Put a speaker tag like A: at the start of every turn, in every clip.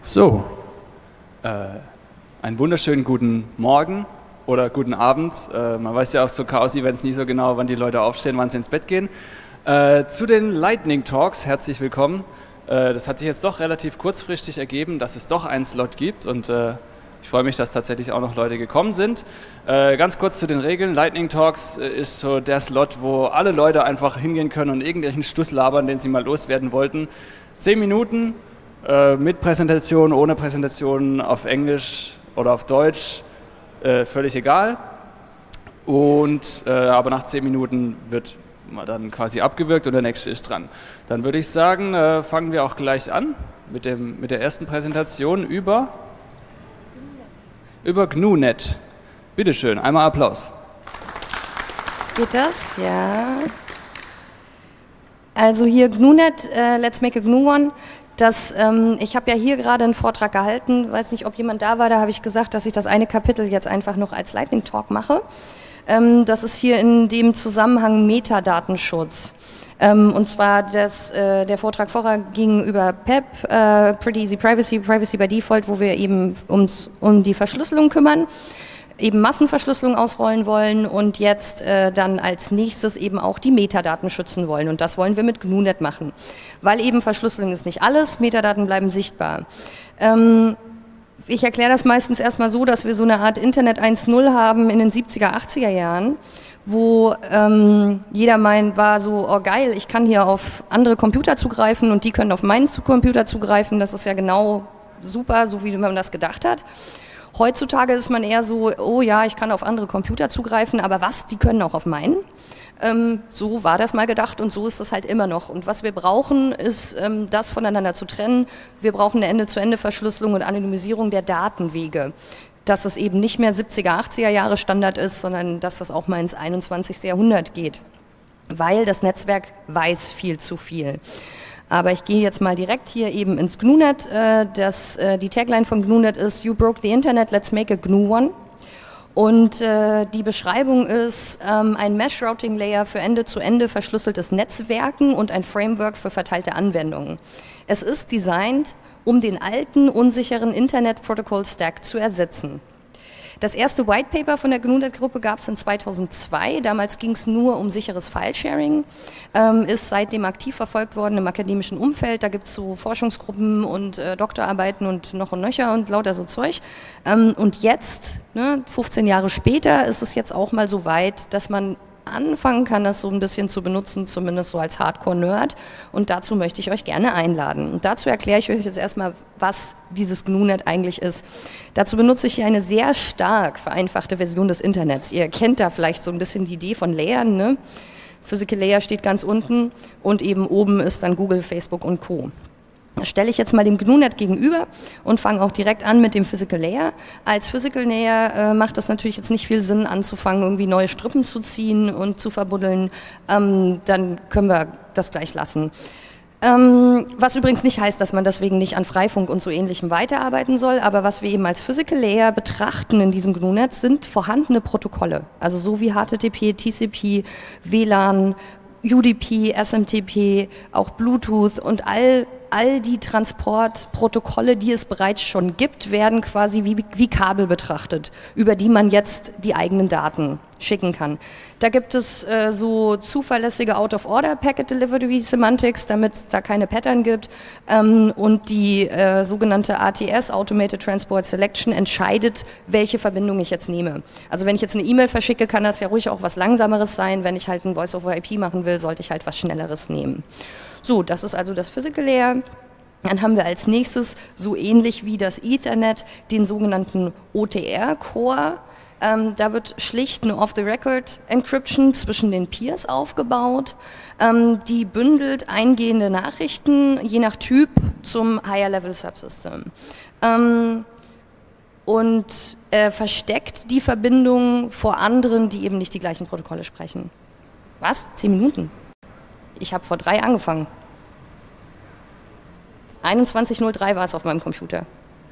A: So, einen wunderschönen guten Morgen oder guten Abend. Man weiß ja auch so Chaos-Events nie so genau, wann die Leute aufstehen, wann sie ins Bett gehen. Zu den Lightning Talks, herzlich willkommen. Das hat sich jetzt doch relativ kurzfristig ergeben, dass es doch einen Slot gibt und ich freue mich, dass tatsächlich auch noch Leute gekommen sind. Ganz kurz zu den Regeln. Lightning Talks ist so der Slot, wo alle Leute einfach hingehen können und irgendwelchen Stuss labern, den sie mal loswerden wollten. 10 Minuten mit Präsentation, ohne Präsentation, auf Englisch oder auf Deutsch, völlig egal. Und aber nach 10 Minuten wird man dann quasi abgewürgt und der nächste ist dran. Dann würde ich sagen, fangen wir auch gleich an mit der ersten Präsentation über GNU.net. Bitte schön, einmal Applaus.
B: Geht das? Ja. Also hier GNU.net, Let's Make a GNU One. Ich habe ja hier gerade einen Vortrag gehalten, weiß nicht, ob jemand da war, da habe ich gesagt, dass ich das eine Kapitel jetzt einfach noch als Lightning Talk mache. Das ist hier in dem Zusammenhang Metadatenschutz. Und zwar der Vortrag vorher ging über PEP, Pretty Easy Privacy, Privacy by Default, wo wir eben uns um die Verschlüsselung kümmern, eben Massenverschlüsselung ausrollen wollen und jetzt dann als nächstes eben auch die Metadaten schützen wollen. Und das wollen wir mit GNU.net machen, weil eben Verschlüsselung ist nicht alles, Metadaten bleiben sichtbar. Ich erkläre das meistens erstmal so, dass wir so eine Art Internet 1.0 haben in den 70er, 80er Jahren, wo jeder war so, oh geil, ich kann hier auf andere Computer zugreifen und die können auf meinen Computer zugreifen, das ist ja genau super, so wie man das gedacht hat. Heutzutage ist man eher so, oh ja, ich kann auf andere Computer zugreifen, aber was, die können auch auf meinen? So war das mal gedacht und so ist das halt immer noch. Und was wir brauchen, ist das voneinander zu trennen. Wir brauchen eine Ende-zu-Ende-Verschlüsselung und Anonymisierung der Datenwege. Dass es eben nicht mehr 70er, 80er Jahre Standard ist, sondern dass das auch mal ins 21. Jahrhundert geht. Weil das Netzwerk weiß viel zu viel. Aber ich gehe jetzt mal direkt hier eben ins GNU.net. Die Tagline von GNU.net ist You broke the Internet, let's make a GNU One. Und die Beschreibung ist ein Mesh-Routing-Layer für Ende-zu-Ende verschlüsseltes Netzwerken und ein Framework für verteilte Anwendungen. Es ist designt, um den alten, unsicheren Internet-Protocol-Stack zu ersetzen. Das erste White Paper von der GNU.net-Gruppe gab es in 2002. Damals ging es nur um sicheres File-Sharing. Ist seitdem aktiv verfolgt worden im akademischen Umfeld. Da gibt es so Forschungsgruppen und Doktorarbeiten und noch und nöcher und lauter so Zeug. Und jetzt, 15 Jahre später, ist es jetzt auch mal so weit, dass man anfangen kann, das so ein bisschen zu benutzen, zumindest so als Hardcore-Nerd. Und dazu möchte ich euch gerne einladen. Und dazu erkläre ich euch jetzt erstmal, was dieses GNU.net eigentlich ist. Dazu benutze ich hier eine sehr stark vereinfachte Version des Internets. Ihr kennt da vielleicht so ein bisschen die Idee von Layern, ne? Physical Layer steht ganz unten und eben oben ist dann Google, Facebook und Co. Das stelle ich jetzt mal dem GNU.net gegenüber und fange auch direkt an mit dem Physical Layer. Als Physical Layer macht das natürlich jetzt nicht viel Sinn, anzufangen, irgendwie neue Strippen zu ziehen und zu verbuddeln. Dann können wir das gleich lassen. Was übrigens nicht heißt, dass man deswegen nicht an Freifunk und so Ähnlichem weiterarbeiten soll, aber was wir eben als Physical Layer betrachten in diesem GNU.net sind vorhandene Protokolle. Also so wie HTTP, TCP, WLAN, UDP, SMTP, auch Bluetooth und all die Transportprotokolle, die es bereits schon gibt, werden quasi wie Kabel betrachtet, über die man jetzt die eigenen Daten schicken kann. Da gibt es so zuverlässige Out-of-Order-Packet-Delivery-Semantics, damit es da keine Pattern gibt. Und die sogenannte ATS, Automated Transport Selection, entscheidet, welche Verbindung ich jetzt nehme. Also wenn ich jetzt eine E-Mail verschicke, kann das ja ruhig auch was Langsameres sein. Wenn ich halt ein Voice-over-IP machen will, sollte ich halt was Schnelleres nehmen. So, das ist also das Physical Layer. Dann haben wir als nächstes, so ähnlich wie das Ethernet, den sogenannten OTR-Core. Da wird schlicht eine Off-the-Record-Encryption zwischen den Peers aufgebaut. Die bündelt eingehende Nachrichten, je nach Typ, zum Higher-Level-Subsystem. Und versteckt die Verbindung vor anderen, die eben nicht die gleichen Protokolle sprechen. Was? 10 Minuten? Ich habe vor 3 angefangen. 21:03 war es auf meinem Computer.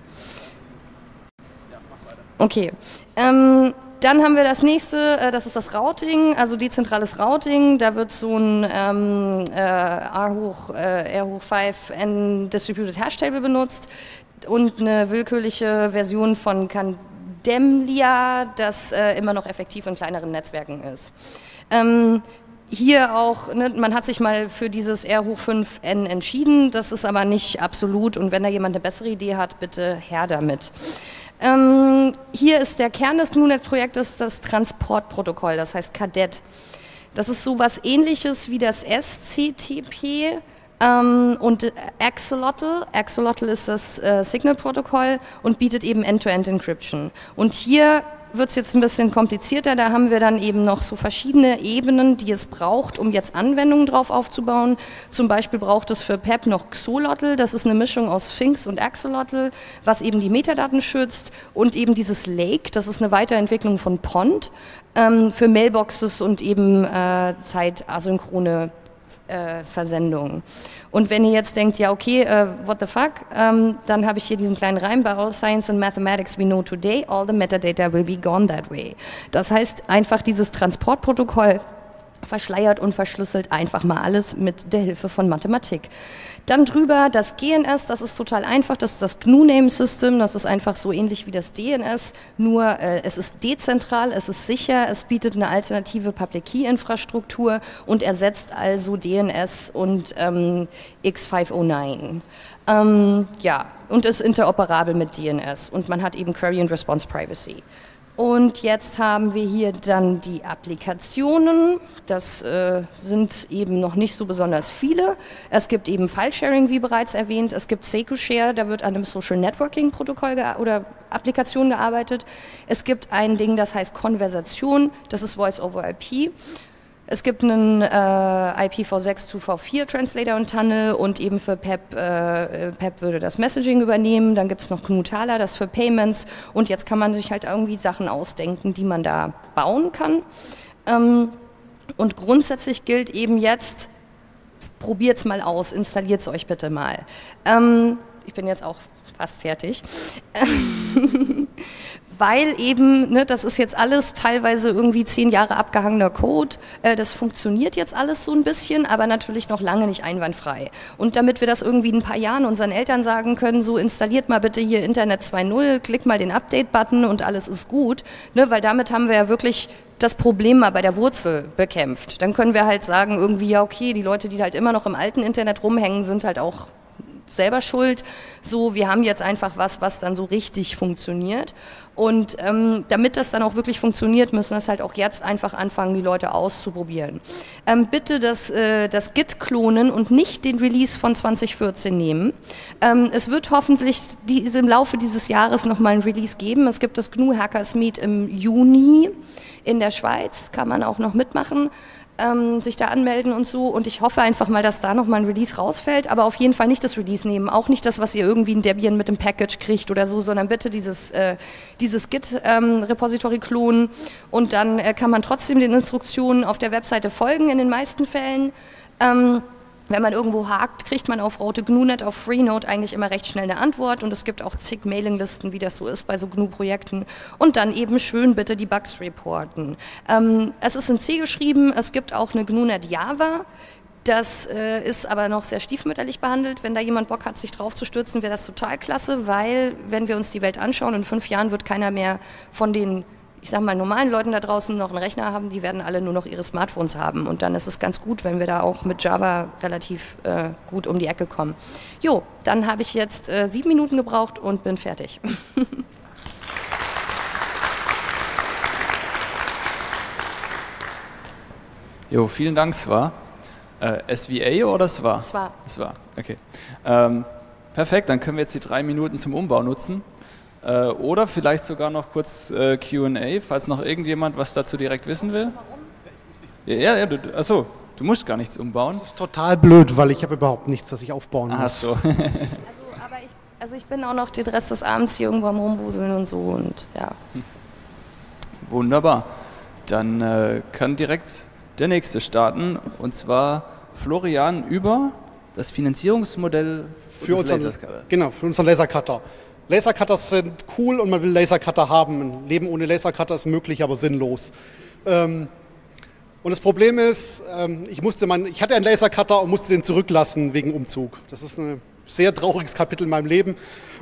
B: Okay. Dann haben wir das nächste, das ist das Routing, also dezentrales Routing. Da wird so ein R hoch 5 N Distributed Hash Table benutzt. und eine willkürliche Version von Candemlia, das immer noch effektiv in kleineren Netzwerken ist. Hier auch, ne, man hat sich mal für dieses R hoch 5n entschieden, das ist aber nicht absolut und wenn da jemand eine bessere Idee hat, bitte her damit. Hier ist der Kern des GNU-Net-Projektes das Transportprotokoll, das heißt Kadett. Das ist sowas ähnliches wie das SCTP und Axolotl. Axolotl ist das Signal-Protokoll und bietet eben End-to-End-Encryption. Und hier wird es jetzt ein bisschen komplizierter, da haben wir dann eben noch so verschiedene Ebenen, die es braucht, um jetzt Anwendungen drauf aufzubauen. Zum Beispiel braucht es für PEP noch Xolotl, das ist eine Mischung aus Sphinx und Axolotl, was eben die Metadaten schützt und eben dieses Lake, das ist eine Weiterentwicklung von Pond, für Mailboxes und eben zeitasynchrone Versendungen. Und wenn ihr jetzt denkt, ja okay, what the fuck, dann habe ich hier diesen kleinen Reim, by all science and mathematics we know today, all the metadata will be gone that way. Das heißt, einfach dieses Transportprotokoll verschleiert und verschlüsselt einfach mal alles mit der Hilfe von Mathematik. Dann drüber das GNS, das ist total einfach, das ist das GNU-Name-System, das ist einfach so ähnlich wie das DNS, nur es ist dezentral, es ist sicher, es bietet eine alternative Public-Key-Infrastruktur und ersetzt also DNS und X509. Ja, und ist interoperabel mit DNS und man hat eben Query and Response Privacy. Und jetzt haben wir hier dann die Applikationen, das sind eben noch nicht so besonders viele. Es gibt eben File-Sharing, wie bereits erwähnt, es gibt Seku-Share, da wird an einem Social-Networking-Protokoll oder Applikation gearbeitet. Es gibt ein Ding, das heißt Konversation, das ist Voice-over-IP. Es gibt einen IPv6 zu V4 Translator und Tunnel und eben für PEP, PEP würde das Messaging übernehmen. Dann gibt es noch GNU-Thaler, das für Payments und jetzt kann man sich halt irgendwie Sachen ausdenken, die man da bauen kann. Und grundsätzlich gilt eben jetzt, probiert es mal aus, installiert es euch bitte mal. Ich bin jetzt auch fast fertig. Weil eben, ne, das ist jetzt alles teilweise irgendwie 10 Jahre abgehangener Code, das funktioniert jetzt alles so ein bisschen, aber natürlich noch lange nicht einwandfrei. Und damit wir das irgendwie in ein paar Jahren unseren Eltern sagen können, so installiert mal bitte hier Internet 2.0, klickt mal den Update-Button und alles ist gut, ne, weil damit haben wir ja wirklich das Problem mal bei der Wurzel bekämpft. Dann können wir halt sagen, irgendwie, ja okay, die Leute, die halt immer noch im alten Internet rumhängen, sind halt auch selber schuld. So, wir haben jetzt einfach was dann so richtig funktioniert. Und damit das dann auch wirklich funktioniert, müssen das halt auch jetzt einfach anfangen, die Leute auszuprobieren. Bitte das Git klonen und nicht den Release von 2014 nehmen. Es wird hoffentlich im Laufe dieses Jahres nochmal ein Release geben. Es gibt das GNU Hackers Meet im Juni in der Schweiz, kann man auch noch mitmachen. Sich da anmelden und so und ich hoffe einfach mal, dass da nochmal ein Release rausfällt, aber auf jeden Fall nicht das Release nehmen, auch nicht das, was ihr irgendwie in Debian mit dem Package kriegt oder so, sondern bitte dieses Git-Repository klonen und dann kann man trotzdem den Instruktionen auf der Webseite folgen in den meisten Fällen. Wenn man irgendwo hakt, kriegt man auf Route GNU-Net, auf Freenode eigentlich immer recht schnell eine Antwort und es gibt auch zig Mailinglisten, wie das so ist bei so GNU-Projekten und dann eben schön bitte die Bugs reporten. Es ist in C geschrieben, es gibt auch eine GNU-Net Java, das ist aber noch sehr stiefmütterlich behandelt. Wenn da jemand Bock hat, sich drauf zu stürzen, wäre das total klasse, weil wenn wir uns die Welt anschauen, in 5 Jahren wird keiner mehr von den, ich sag mal, normalen Leuten da draußen noch einen Rechner haben, die werden alle nur noch ihre Smartphones haben. Und dann ist es ganz gut, wenn wir da auch mit Java relativ gut um die Ecke kommen. Jo, dann habe ich jetzt 7 Minuten gebraucht und bin fertig.
A: Jo, vielen Dank, Sva. SVA oder Sva?
B: Sva.
A: Sva, okay. Perfekt, dann können wir jetzt die 3 Minuten zum Umbau nutzen. Oder vielleicht sogar noch kurz Q&A, falls noch irgendjemand was dazu direkt wissen will. Ja, achso, du musst gar nichts umbauen.
C: Das ist total blöd, weil ich habe überhaupt nichts, das ich aufbauen muss.
A: Ach so.
B: Also ich bin auch noch den Rest des Abends hier irgendwo am Rumwuseln und so und ja.
A: Wunderbar. Dann kann direkt der nächste starten und zwar Florian über das Finanzierungsmodell
C: für unseren Lasercutter. Genau, für unseren Lasercutter. Lasercutters sind cool und man will Lasercutter haben. Ein Leben ohne Lasercutter ist möglich, aber sinnlos. Und das Problem ist, ich hatte einen Lasercutter und musste den zurücklassen wegen Umzug. Das ist ein sehr trauriges Kapitel in meinem Leben.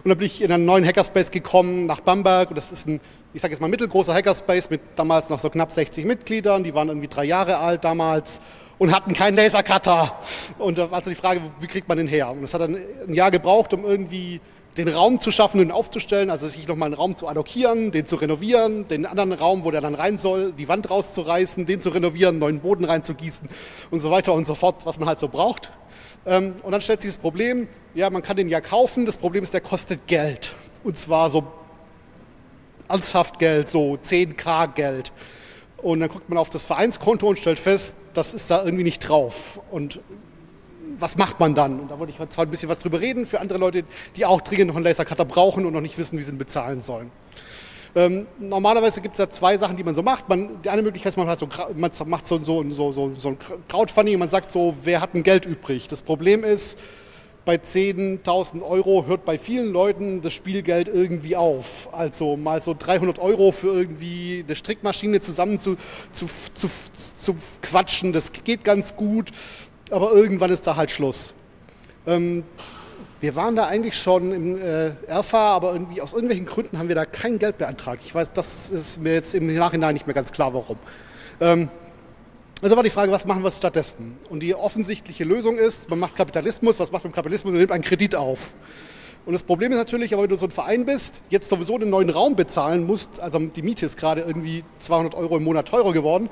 C: Und dann bin ich in einen neuen Hackerspace gekommen, nach Bamberg. Und das ist ein, ich sage jetzt mal, mittelgroßer Hackerspace mit damals noch so knapp 60 Mitgliedern. Die waren irgendwie 3 Jahre alt damals und hatten keinen Lasercutter. Und da war also die Frage, wie kriegt man den her? Und das hat dann ein Jahr gebraucht, um irgendwie den Raum zu schaffen und aufzustellen, also sich nochmal einen Raum zu allokieren, den zu renovieren, den anderen Raum, wo der dann rein soll, die Wand rauszureißen, den zu renovieren, neuen Boden reinzugießen und so weiter und so fort, was man halt so braucht. Und dann stellt sich das Problem, ja, man kann den ja kaufen, das Problem ist, der kostet Geld. Und zwar so ernsthaft Geld, so 10.000 Geld. Und dann guckt man auf das Vereinskonto und stellt fest, das ist da irgendwie nicht drauf. Und was macht man dann? Und da wollte ich heute ein bisschen was drüber reden für andere Leute, die auch dringend noch einen Lasercutter brauchen und noch nicht wissen, wie sie ihn bezahlen sollen. Normalerweise gibt es ja 2 Sachen, die man so macht. Die eine Möglichkeit ist, man macht so ein Crowdfunding, man sagt so, wer hat ein Geld übrig? Das Problem ist, bei 10.000 € hört bei vielen Leuten das Spielgeld irgendwie auf. Also mal so 300 € für irgendwie eine Strickmaschine zusammen zu quatschen, das geht ganz gut. Aber irgendwann ist da halt Schluss. Wir waren da eigentlich schon im RFA, aber irgendwie aus irgendwelchen Gründen haben wir da kein Geld beantragt. Ich weiß, das ist mir jetzt im Nachhinein nicht mehr ganz klar, warum. Also war die Frage, was machen wir stattdessen? Und die offensichtliche Lösung ist, man macht Kapitalismus. Was macht man mit Kapitalismus? Man nimmt einen Kredit auf. Und das Problem ist natürlich, aber wenn du so ein Verein bist, jetzt sowieso einen neuen Raum bezahlen musst, also die Miete ist gerade irgendwie 200 € im Monat teurer geworden,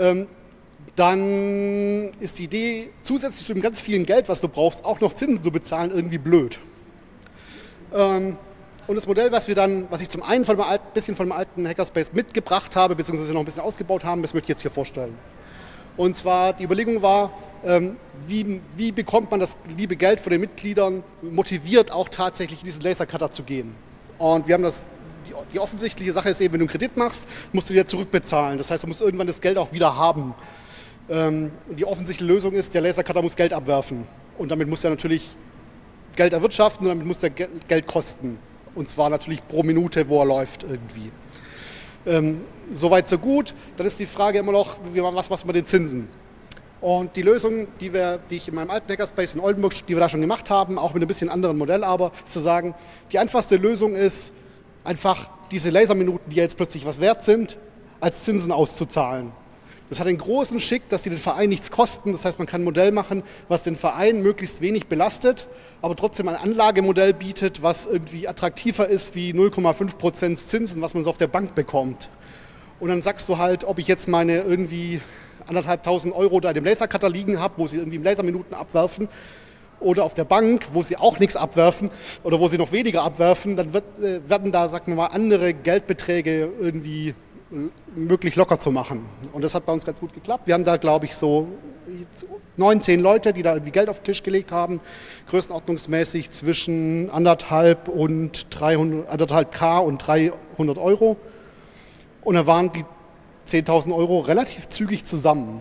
C: dann ist die Idee, zusätzlich zu dem ganz vielen Geld, was du brauchst, auch noch Zinsen zu bezahlen, irgendwie blöd. Und das Modell, was ich zum einen von dem alten Hackerspace mitgebracht habe, beziehungsweise noch ein bisschen ausgebaut haben, das möchte ich jetzt hier vorstellen. Und zwar, die Überlegung war, wie bekommt man das liebe Geld von den Mitgliedern motiviert, auch tatsächlich in diesen Lasercutter zu gehen. Und wir haben die offensichtliche Sache ist eben, wenn du einen Kredit machst, musst du dir zurückbezahlen. Das heißt, du musst irgendwann das Geld auch wieder haben. Die offensichtliche Lösung ist, der Lasercutter muss Geld abwerfen. Und damit muss er natürlich Geld erwirtschaften und damit muss der Geld kosten. Und zwar natürlich pro Minute, wo er läuft irgendwie. Soweit so gut. Dann ist die Frage immer noch, was machen wir mit den Zinsen? Und die Lösung, die ich in meinem alten Hackerspace in Oldenburg, die wir da schon gemacht haben, auch mit ein bisschen anderen Modell, aber ist zu sagen, die einfachste Lösung ist, einfach diese Laserminuten, die ja jetzt plötzlich was wert sind, als Zinsen auszuzahlen. Das hat den großen Schick, dass die den Verein nichts kosten. Das heißt, man kann ein Modell machen, was den Verein möglichst wenig belastet, aber trotzdem ein Anlagemodell bietet, was irgendwie attraktiver ist wie 0,5% Zinsen, was man so auf der Bank bekommt. Und dann sagst du halt, ob ich jetzt meine irgendwie 1.500 € da in dem Lasercutter liegen habe, wo sie irgendwie Laserminuten abwerfen, oder auf der Bank, wo sie auch nichts abwerfen oder wo sie noch weniger abwerfen, dann werden da, sagen wir mal, andere Geldbeträge irgendwie möglich locker zu machen. Und das hat bei uns ganz gut geklappt. Wir haben da, glaube ich, so 9, 10 Leute, die da irgendwie Geld auf den Tisch gelegt haben, größenordnungsmäßig zwischen 1.500 und 1.500 und 300 €. Und da waren die 10.000 € relativ zügig zusammen.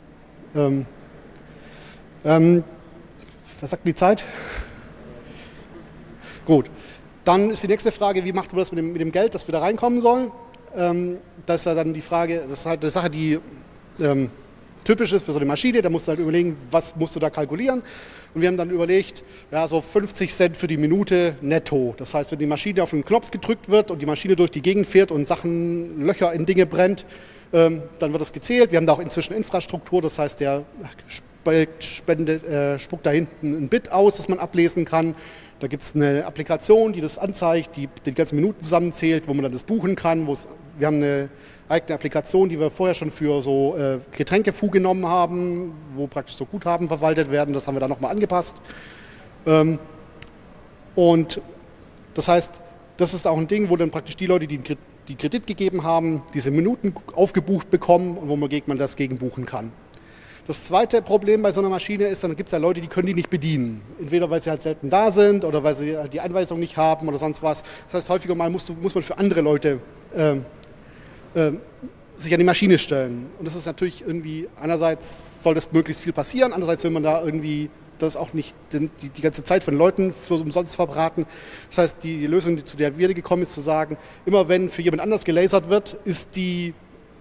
C: Was sagt die Zeit? Gut. Dann ist die nächste Frage, wie macht man das mit dem Geld, das wieder reinkommen soll? Das ist ja dann die Frage, das ist halt eine Sache, die typisch ist für so eine Maschine. Da musst du halt überlegen, was musst du da kalkulieren. Und wir haben dann überlegt, ja, so 50 Cent für die Minute netto. Das heißt, wenn die Maschine auf den Knopf gedrückt wird und die Maschine durch die Gegend fährt und Löcher in Dinge brennt, dann wird das gezählt. Wir haben da auch inzwischen Infrastruktur, das heißt, der spuckt da hinten ein Bit aus, das man ablesen kann. Da gibt es eine Applikation, die das anzeigt, die ganzen Minuten zusammenzählt, wo man dann das buchen kann. Wir haben eine eigene Applikation, die wir vorher schon für so Getränkefu genommen haben, wo praktisch so Guthaben verwaltet werden. Das haben wir dann nochmal angepasst. Und das heißt, das ist auch ein Ding, wo dann praktisch die Leute, die Kredit gegeben haben, diese Minuten aufgebucht bekommen und wo man das gegenbuchen kann. Das zweite Problem bei so einer Maschine ist, dann gibt es ja Leute, die können die nicht bedienen. Entweder weil sie halt selten da sind oder weil sie die Einweisung nicht haben oder sonst was. Das heißt, häufiger mal muss man für andere Leute sich an die Maschine stellen. Und das ist natürlich irgendwie, einerseits soll das möglichst viel passieren, andererseits will man da irgendwie das auch nicht die ganze Zeit von Leuten für umsonst verbraten. Das heißt, die Lösung, zu der wir gekommen ist, zu sagen, immer wenn für jemand anders gelasert wird, ist die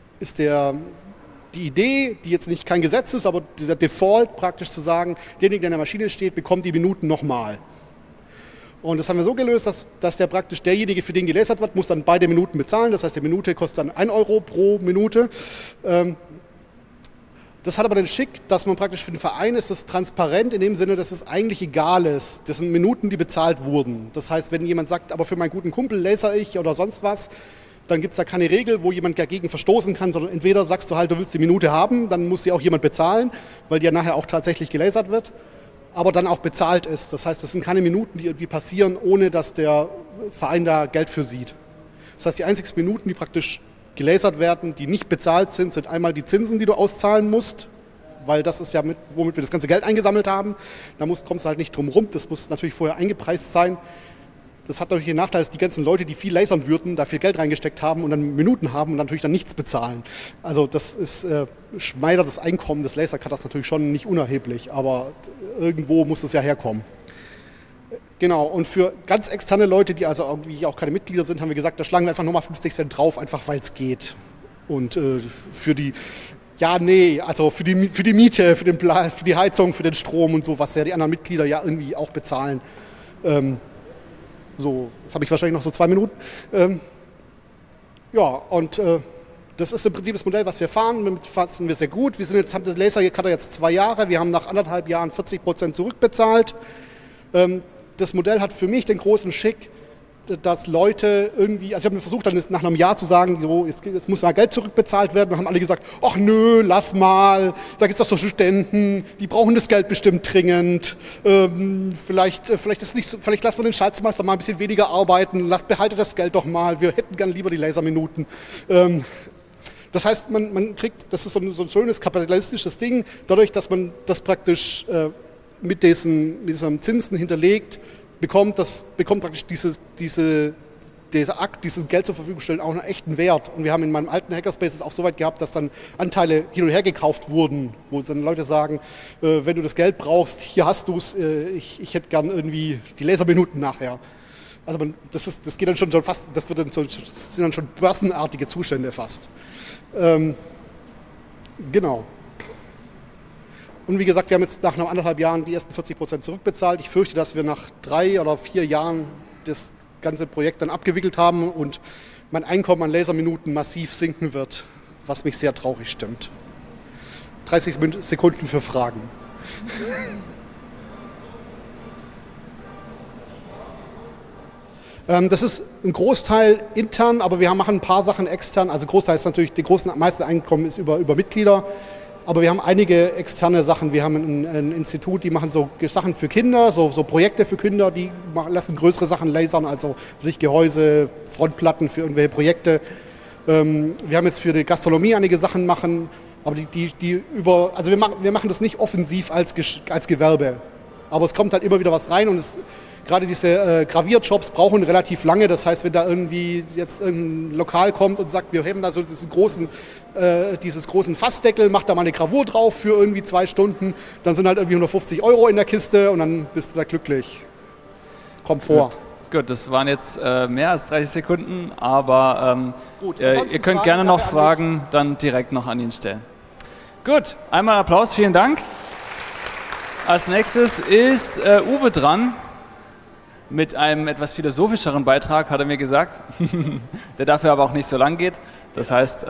C: Idee, die jetzt nicht kein Gesetz ist, aber der Default praktisch zu sagen, derjenige, der in der Maschine steht, bekommt die Minuten nochmal. Und das haben wir so gelöst, dass der praktisch derjenige, für den gelasert wird, muss dann beide Minuten bezahlen. Das heißt, die Minute kostet dann 1 Euro pro Minute. Das hat aber den Schick, dass man praktisch für den Verein ist es transparent in dem Sinne, dass es eigentlich egal ist. Das sind Minuten, die bezahlt wurden. Das heißt, wenn jemand sagt, aber für meinen guten Kumpel laser ich oder sonst was, dann gibt es da keine Regel, wo jemand dagegen verstoßen kann, sondern entweder sagst du halt, du willst die Minute haben, dann muss sie auch jemand bezahlen, weil die ja nachher auch tatsächlich gelasert wird, aber dann auch bezahlt ist. Das heißt, das sind keine Minuten, die irgendwie passieren, ohne dass der Verein da Geld für sieht. Das heißt, die einzigen Minuten, die praktisch gelasert werden, die nicht bezahlt sind, sind einmal die Zinsen, die du auszahlen musst, weil das ist ja, womit wir das ganze Geld eingesammelt haben. Da kommst du halt nicht drum rum, das muss natürlich vorher eingepreist sein. Das hat natürlich den Nachteil, dass die ganzen Leute, die viel lasern würden, da viel Geld reingesteckt haben und dann Minuten haben und natürlich dann nichts bezahlen. Also das ist schmälert das Einkommen des Lasercutters natürlich schon nicht unerheblich, aber irgendwo muss es ja herkommen. Genau, und für ganz externe Leute, die also irgendwie auch keine Mitglieder sind, haben wir gesagt, da schlagen wir einfach nochmal 50 Cent drauf, einfach weil es geht. Und für die, also für die Miete, für die Heizung, für den Strom und so, was ja die anderen Mitglieder ja irgendwie auch bezahlen. So, jetzt habe ich wahrscheinlich noch so 2 Minuten. Das ist im Prinzip das Modell, was wir fahren. Damit fahren wir sehr gut. Haben den Lasercutter jetzt 2 Jahre. Wir haben nach 1,5 Jahren 40% zurückbezahlt. Das Modell hat für mich den großen Schick, dass Leute irgendwie, also ich habe versucht, dann nach einem Jahr zu sagen, so, jetzt muss mal Geld zurückbezahlt werden. Und haben alle gesagt, ach nö, lass mal, da gibt es doch so Studenten, die brauchen das Geld bestimmt dringend. Vielleicht lassen wir den Schatzmeister mal ein bisschen weniger arbeiten, behalte das Geld doch mal, wir hätten gern lieber die Laserminuten. Das heißt, man kriegt, das ist so ein schönes kapitalistisches Ding, dadurch, dass man das praktisch mit diesem Zinsen hinterlegt, bekommt praktisch dieser Akt, dieses Geld zur Verfügung stellen, auch einen echten Wert. Und wir haben in meinem alten Hackerspace es auch so weit gehabt, dass dann Anteile hin und her gekauft wurden, wo dann Leute sagen, wenn du das Geld brauchst, hier hast du es, ich hätte gern irgendwie die Laserminuten nachher. Also das geht dann schon fast, das sind dann schon börsenartige Zustände fast. Genau. Und wie gesagt, wir haben jetzt nach 1,5 Jahren die ersten 40% zurückbezahlt. Ich fürchte, dass wir nach 3 oder 4 Jahren das ganze Projekt dann abgewickelt haben und mein Einkommen an Laserminuten massiv sinken wird, was mich sehr traurig stimmt. 30 Sekunden für Fragen. Das ist ein Großteil intern, aber wir machen ein paar Sachen extern. Also Großteil ist natürlich, die meiste Einkommen ist über Mitglieder. Aber wir haben einige externe Sachen. Wir haben ein Institut, die machen so Sachen für Kinder, so Projekte für Kinder, die lassen größere Sachen lasern, also Gehäuse, Frontplatten für irgendwelche Projekte. Wir haben jetzt für die Gastronomie einige Sachen machen, aber wir machen das nicht offensiv als Gewerbe. Aber es kommt halt immer wieder was rein und gerade diese Gravierjobs brauchen relativ lange. Das heißt, wenn da irgendwie jetzt ein Lokal kommt und sagt, wir haben da so dieses großen Fassdeckel, macht da mal eine Gravur drauf für irgendwie 2 Stunden, dann sind halt irgendwie 150 € in der Kiste und dann bist du da glücklich. Kommt vor.
A: Gut, das waren jetzt mehr als 30 Sekunden, aber ihr könnt gerne noch Fragen dann direkt noch an ihn stellen. Gut, einmal Applaus, vielen Dank. Als nächstes ist Uwe dran. Mit einem etwas philosophischeren Beitrag, hat er mir gesagt, der dafür aber auch nicht so lang geht. Das heißt,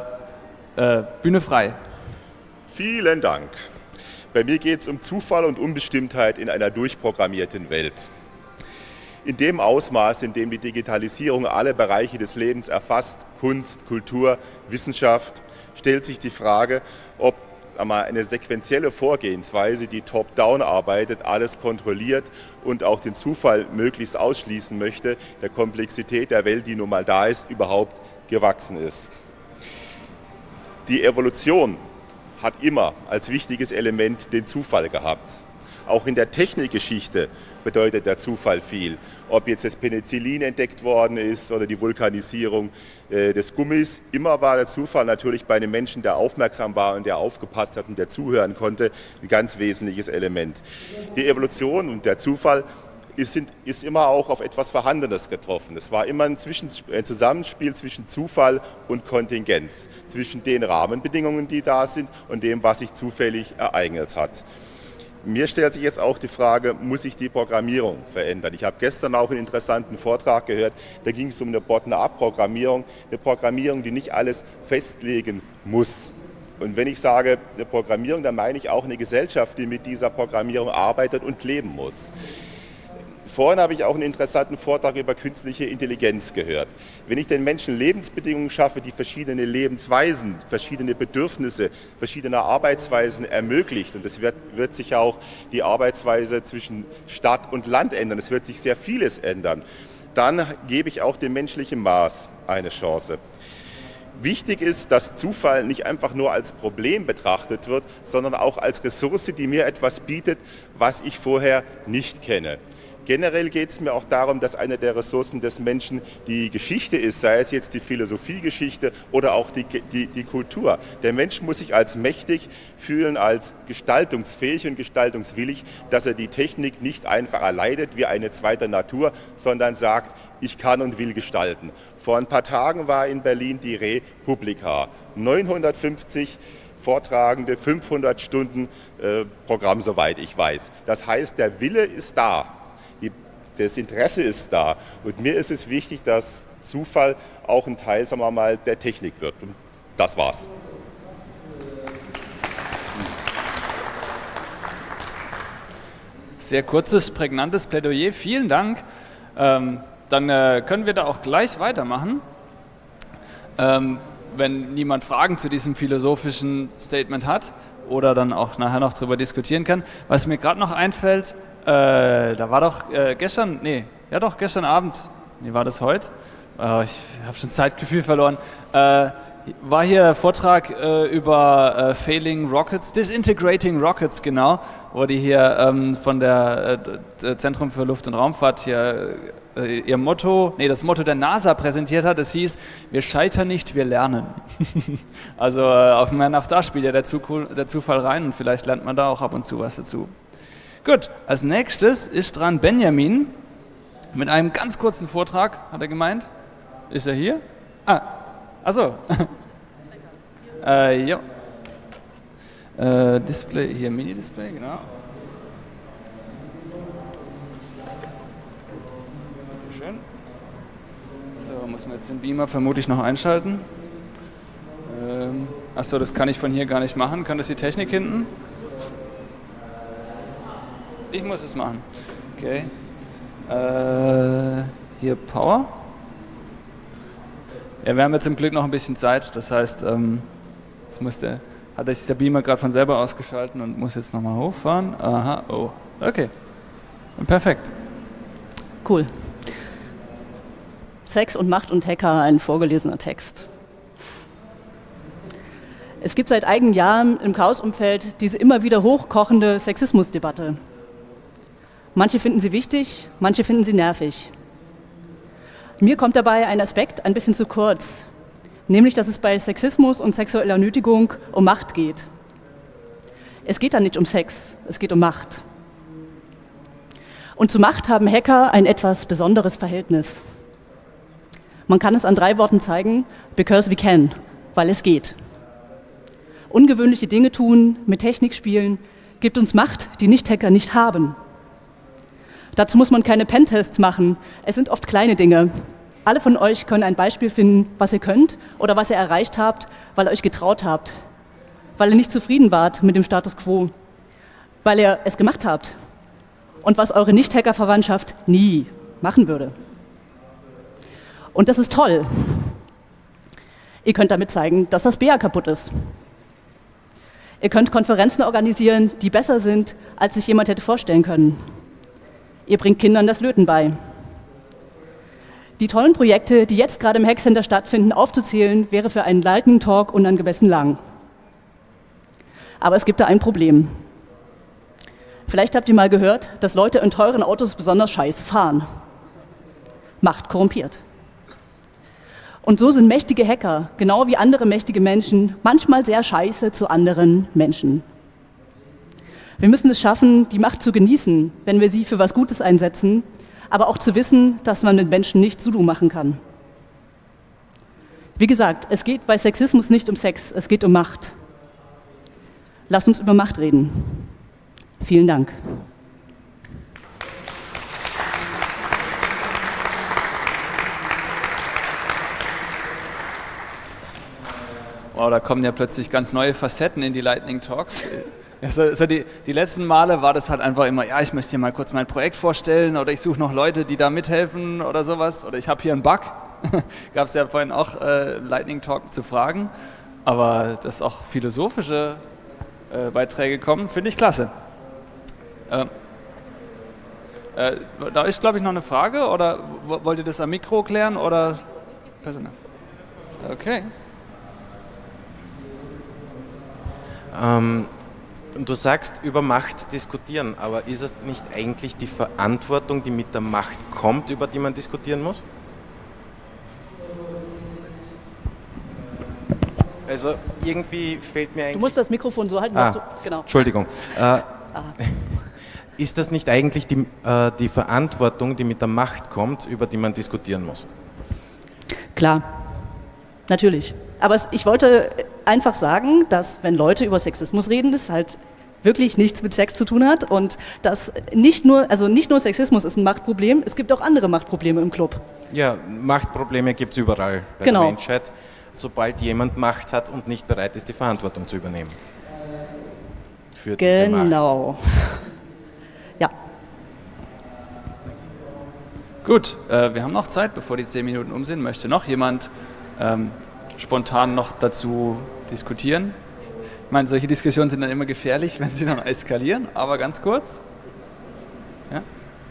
A: Bühne frei.
D: Vielen Dank. Bei mir geht es um Zufall und Unbestimmtheit in einer durchprogrammierten Welt. In dem Ausmaß, in dem die Digitalisierung alle Bereiche des Lebens erfasst, Kunst, Kultur, Wissenschaft, stellt sich die Frage, ob eine sequentielle Vorgehensweise, die top-down arbeitet, alles kontrolliert und auch den Zufall möglichst ausschließen möchte, der Komplexität der Welt, die nun mal da ist, überhaupt gewachsen ist. Die Evolution hat immer als wichtiges Element den Zufall gehabt. Auch in der Technikgeschichte bedeutet der Zufall viel. Ob jetzt das Penicillin entdeckt worden ist oder die Vulkanisierung des Gummis, immer war der Zufall natürlich bei einem Menschen, der aufmerksam war und der aufgepasst hat und der zuhören konnte, ein ganz wesentliches Element. Die Evolution und der Zufall ist immer auch auf etwas Vorhandenes getroffen. Es war immer ein Zusammenspiel zwischen Zufall und Kontingenz, zwischen den Rahmenbedingungen, die da sind und dem, was sich zufällig ereignet hat. Mir stellt sich jetzt auch die Frage, muss sich die Programmierung verändern? Ich habe gestern auch einen interessanten Vortrag gehört, da ging es um eine Bottom-up-Programmierung, eine Programmierung, die nicht alles festlegen muss. Und wenn ich sage eine Programmierung, dann meine ich auch eine Gesellschaft, die mit dieser Programmierung arbeitet und leben muss. Vorhin habe ich auch einen interessanten Vortrag über künstliche Intelligenz gehört. Wenn ich den Menschen Lebensbedingungen schaffe, die verschiedene Lebensweisen, verschiedene Bedürfnisse, verschiedene Arbeitsweisen ermöglicht, und es wird sich auch die Arbeitsweise zwischen Stadt und Land ändern, es wird sich sehr vieles ändern, dann gebe ich auch dem menschlichen Maß eine Chance. Wichtig ist, dass Zufall nicht einfach nur als Problem betrachtet wird, sondern auch als Ressource, die mir etwas bietet, was ich vorher nicht kenne. Generell geht es mir auch darum, dass eine der Ressourcen des Menschen die Geschichte ist, sei es jetzt die Philosophiegeschichte oder auch die Kultur. Der Mensch muss sich als mächtig fühlen, als gestaltungsfähig und gestaltungswillig, dass er die Technik nicht einfach erleidet wie eine zweite Natur, sondern sagt, ich kann und will gestalten. Vor ein paar Tagen war in Berlin die Republika. 950 Vortragende, 500 Stunden Programm, soweit ich weiß. Das heißt, der Wille ist da. Das Interesse ist da und mir ist es wichtig, dass Zufall auch ein Teil, sagen wir mal, der Technik wird. Und das war's.
A: Sehr kurzes, prägnantes Plädoyer. Vielen Dank. Dann können wir da auch gleich weitermachen. Wenn niemand Fragen zu diesem philosophischen Statement hat oder dann auch nachher noch drüber diskutieren kann. Was mir gerade noch einfällt, da war doch gestern Abend, wie war das heute? Ich habe schon Zeitgefühl verloren. War hier der Vortrag über Failing Rockets, Disintegrating Rockets, genau, wo die hier von der Zentrum für Luft- und Raumfahrt hier das Motto der NASA präsentiert hat. Das hieß, wir scheitern nicht, wir lernen. Also auch da spielt ja der Zufall rein und vielleicht lernt man da auch ab und zu was dazu. Gut, als nächstes ist dran Benjamin mit einem ganz kurzen Vortrag, hat er gemeint. Ist er hier? Achso. Ja. Display, hier Mini-Display, genau. Schön. So, muss man jetzt den Beamer vermutlich noch einschalten. Achso, das kann ich von hier gar nicht machen. Kann das die Technik hinten? Ich muss es machen. Okay. Hier Power. Ja, wir haben jetzt zum Glück noch ein bisschen Zeit. Das heißt, jetzt hat sich der Beamer gerade von selber ausgeschalten und muss jetzt nochmal hochfahren. Aha, oh. Okay. Perfekt.
E: Cool. Sex und Macht und Hacker, ein vorgelesener Text. Es gibt seit einigen Jahren im Chaos-Umfeld diese immer wieder hochkochende Sexismusdebatte. Manche finden sie wichtig, manche finden sie nervig. Mir kommt dabei ein Aspekt ein bisschen zu kurz, nämlich dass es bei Sexismus und sexueller Nötigung um Macht geht. Es geht da nicht um Sex, es geht um Macht. Und zu Macht haben Hacker ein etwas besonderes Verhältnis. Man kann es an 3 Worten zeigen: because we can, weil es geht. Ungewöhnliche Dinge tun, mit Technik spielen, gibt uns Macht, die Nicht-Hacker nicht haben. Dazu muss man keine Pentests machen, es sind oft kleine Dinge. Alle von euch können ein Beispiel finden, was ihr könnt oder was ihr erreicht habt, weil ihr euch getraut habt, weil ihr nicht zufrieden wart mit dem Status quo, weil ihr es gemacht habt und was eure Nicht-Hacker-Verwandtschaft nie machen würde. Und das ist toll. Ihr könnt damit zeigen, dass das BEA kaputt ist. Ihr könnt Konferenzen organisieren, die besser sind, als sich jemand hätte vorstellen können. Ihr bringt Kindern das Löten bei. Die tollen Projekte, die jetzt gerade im Hackcenter stattfinden, aufzuzählen, wäre für einen Lightning Talk unangemessen lang. Aber es gibt da ein Problem. Vielleicht habt ihr mal gehört, dass Leute in teuren Autos besonders scheiße fahren. Macht korrumpiert. Und so sind mächtige Hacker, genau wie andere mächtige Menschen, manchmal sehr scheiße zu anderen Menschen. Wir müssen es schaffen, die Macht zu genießen, wenn wir sie für was Gutes einsetzen, aber auch zu wissen, dass man mit Menschen nicht Zulu machen kann. Wie gesagt, es geht bei Sexismus nicht um Sex, es geht um Macht. Lasst uns über Macht reden. Vielen Dank.
A: Wow, da kommen ja plötzlich ganz neue Facetten in die Lightning Talks. Also die letzten Male war das halt einfach immer, ja, ich möchte hier mal kurz mein Projekt vorstellen oder ich suche noch Leute, die da mithelfen oder sowas. Oder ich habe hier einen Bug. Gab es ja vorhin auch Lightning Talk zu Fragen. Aber dass auch philosophische Beiträge kommen, finde ich klasse. Da ist, glaube ich, noch eine Frage. Oder wollt ihr das am Mikro klären? Oder Personal? Okay.
F: Du sagst, über Macht diskutieren, aber ist es nicht eigentlich die Verantwortung, die mit der Macht kommt, über die man diskutieren muss? Also irgendwie fällt mir eigentlich...
E: Du musst das Mikrofon so halten, dass du... Genau.
F: Entschuldigung. Ist das nicht eigentlich die Verantwortung, die mit der Macht kommt, über die man diskutieren muss?
E: Klar, natürlich. Aber ich wollte einfach sagen, dass wenn Leute über Sexismus reden, das halt wirklich nichts mit Sex zu tun hat und dass nicht nur Sexismus ist ein Machtproblem, es gibt auch andere Machtprobleme im Club.
F: Ja, Machtprobleme gibt es überall bei der Menschheit, sobald jemand Macht hat und nicht bereit ist, die Verantwortung zu übernehmen. Für diese Macht.
E: Genau. Ja.
A: Gut, wir haben noch Zeit, bevor die 10 Minuten um sind. Möchte noch jemand spontan noch dazu diskutieren? Ich meine, solche Diskussionen sind dann immer gefährlich, wenn sie dann eskalieren, aber ganz kurz. Ja?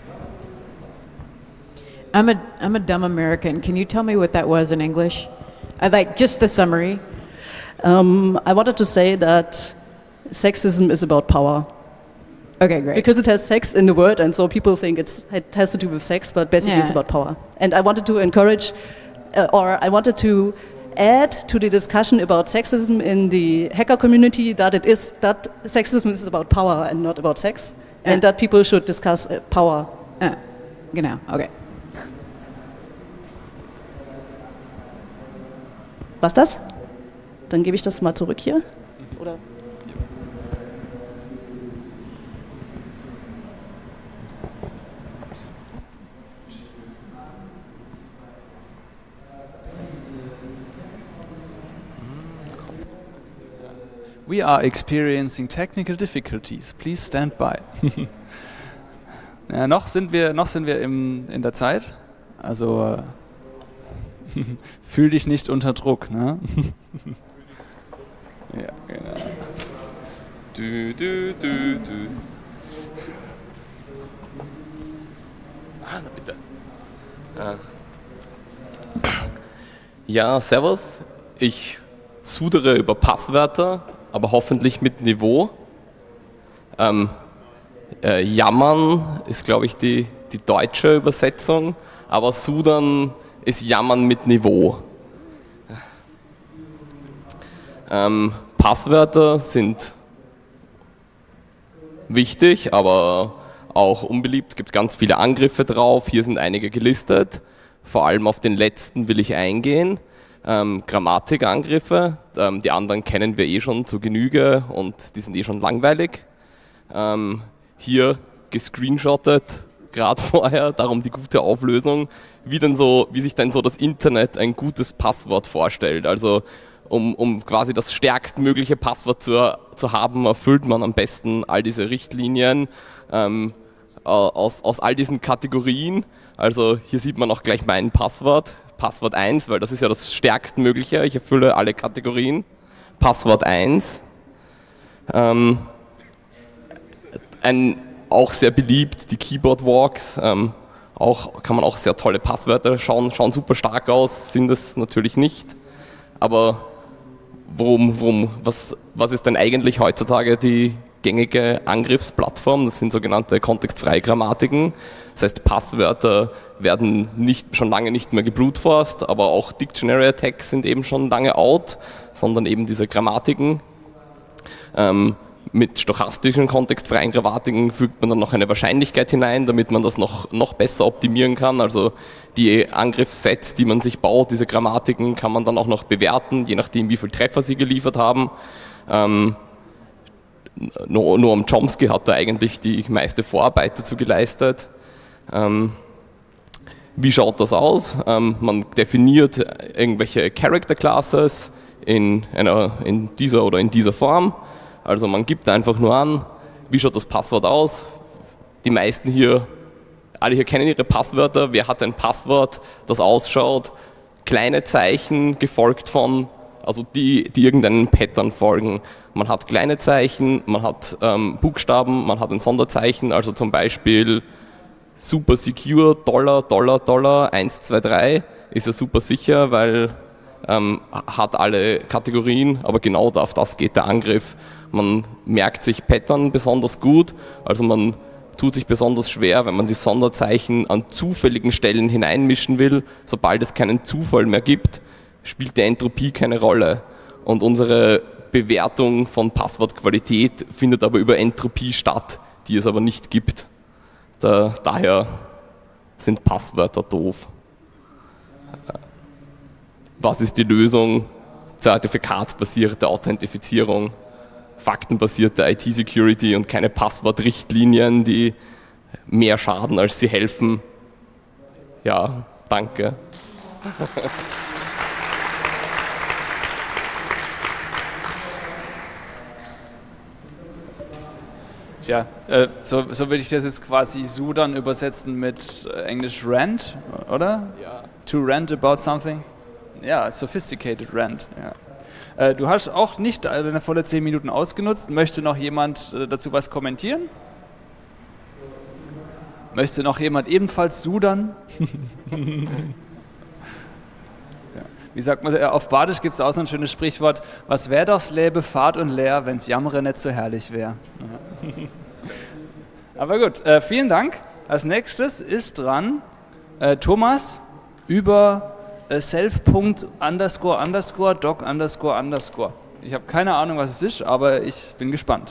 G: I'm a dumb American. Can you tell me what that was in English? I like just the summary.
E: I wanted to say that sexism is about power.
G: Okay, great.
E: Because it has sex in the word, and so people think it has to do with sex, but basically it's about power. And I wanted to encourage, or I wanted to add to the discussion about sexism in the hacker community that sexism is about power and not about sex, and that people should discuss power.
G: Genau, okay.
E: Was das? Dann gebe ich das mal zurück hier. Oder?
A: We are experiencing technical difficulties. Please stand by. Ja, noch sind wir in der Zeit. Also fühl dich nicht unter Druck. Ne? Ja, genau.
H: Na bitte. Ja, servus. Ich sudere über Passwörter, aber hoffentlich mit Niveau. Jammern ist, glaube ich, die deutsche Übersetzung, aber Sudern ist Jammern mit Niveau. Passwörter sind wichtig, aber auch unbeliebt. Es gibt ganz viele Angriffe drauf. Hier sind einige gelistet. Vor allem auf den letzten will ich eingehen. Grammatikangriffe, die anderen kennen wir eh schon zur Genüge und die sind eh schon langweilig. Hier gescreenshottet, gerade vorher, darum die gute Auflösung, wie sich denn so das Internet ein gutes Passwort vorstellt. Also um quasi das stärkstmögliche Passwort zu haben, erfüllt man am besten all diese Richtlinien aus all diesen Kategorien. Also hier sieht man auch gleich mein Passwort. Passwort 1, weil das ist ja das stärkstmögliche. Ich erfülle alle Kategorien. Passwort 1. Auch sehr beliebt, die Keyboard Walks. Kann man auch sehr tolle Passwörter schauen super stark aus, sind es natürlich nicht. Aber was ist denn eigentlich heutzutage die gängige Angriffsplattform? Das sind sogenannte kontextfreie Grammatiken. Das heißt, Passwörter werden schon lange nicht mehr gebrute-forced, aber auch Dictionary Attacks sind eben schon lange out, sondern eben diese Grammatiken. Mit stochastischen kontextfreien Grammatiken fügt man dann noch eine Wahrscheinlichkeit hinein, damit man das noch besser optimieren kann. Also die Angriffssets, die man sich baut, diese Grammatiken, kann man dann auch noch bewerten, je nachdem, wie viele Treffer sie geliefert haben. Noam Chomsky hat da eigentlich die meiste Vorarbeit dazu geleistet. Wie schaut das aus? Man definiert irgendwelche Character Classes in dieser oder in dieser Form. Also man gibt einfach nur an, wie schaut das Passwort aus? Die meisten hier, alle hier kennen ihre Passwörter. Wer hat ein Passwort, das ausschaut? Kleine Zeichen gefolgt von, also die irgendeinem Pattern folgen. Man hat kleine Zeichen, man hat Buchstaben, man hat ein Sonderzeichen, also zum Beispiel super secure, $, 1, 2, 3 ist ja super sicher, weil hat alle Kategorien, aber genau auf das geht der Angriff. Man merkt sich Pattern besonders gut, also man tut sich besonders schwer, wenn man die Sonderzeichen an zufälligen Stellen hineinmischen will. Sobald es keinen Zufall mehr gibt, spielt die Entropie keine Rolle. Und unsere Bewertung von Passwortqualität findet aber über Entropie statt, die es aber nicht gibt. Daher sind Passwörter doof. Was ist die Lösung? Zertifikatsbasierte Authentifizierung, faktenbasierte IT-Security und keine Passwortrichtlinien, die mehr schaden, als sie helfen. Ja, danke.
A: Tja, so würde ich das jetzt quasi dann übersetzen mit Englisch rant, oder?
H: Ja.
A: To rant about something? Ja, sophisticated rant. Ja. Du hast auch nicht deine volle 10 Minuten ausgenutzt. Möchte noch jemand dazu was kommentieren? Möchte noch jemand ebenfalls sudern? Ja. Wie sagt man, auf Badisch gibt es auch so ein schönes Sprichwort: Was wär das Lebe fad und leer, wenn's Jammere nicht so herrlich wäre. Ja. Aber gut, vielen Dank. Als nächstes ist dran Thomas über self.__doc__. Ich habe keine Ahnung, was es ist, aber ich bin gespannt.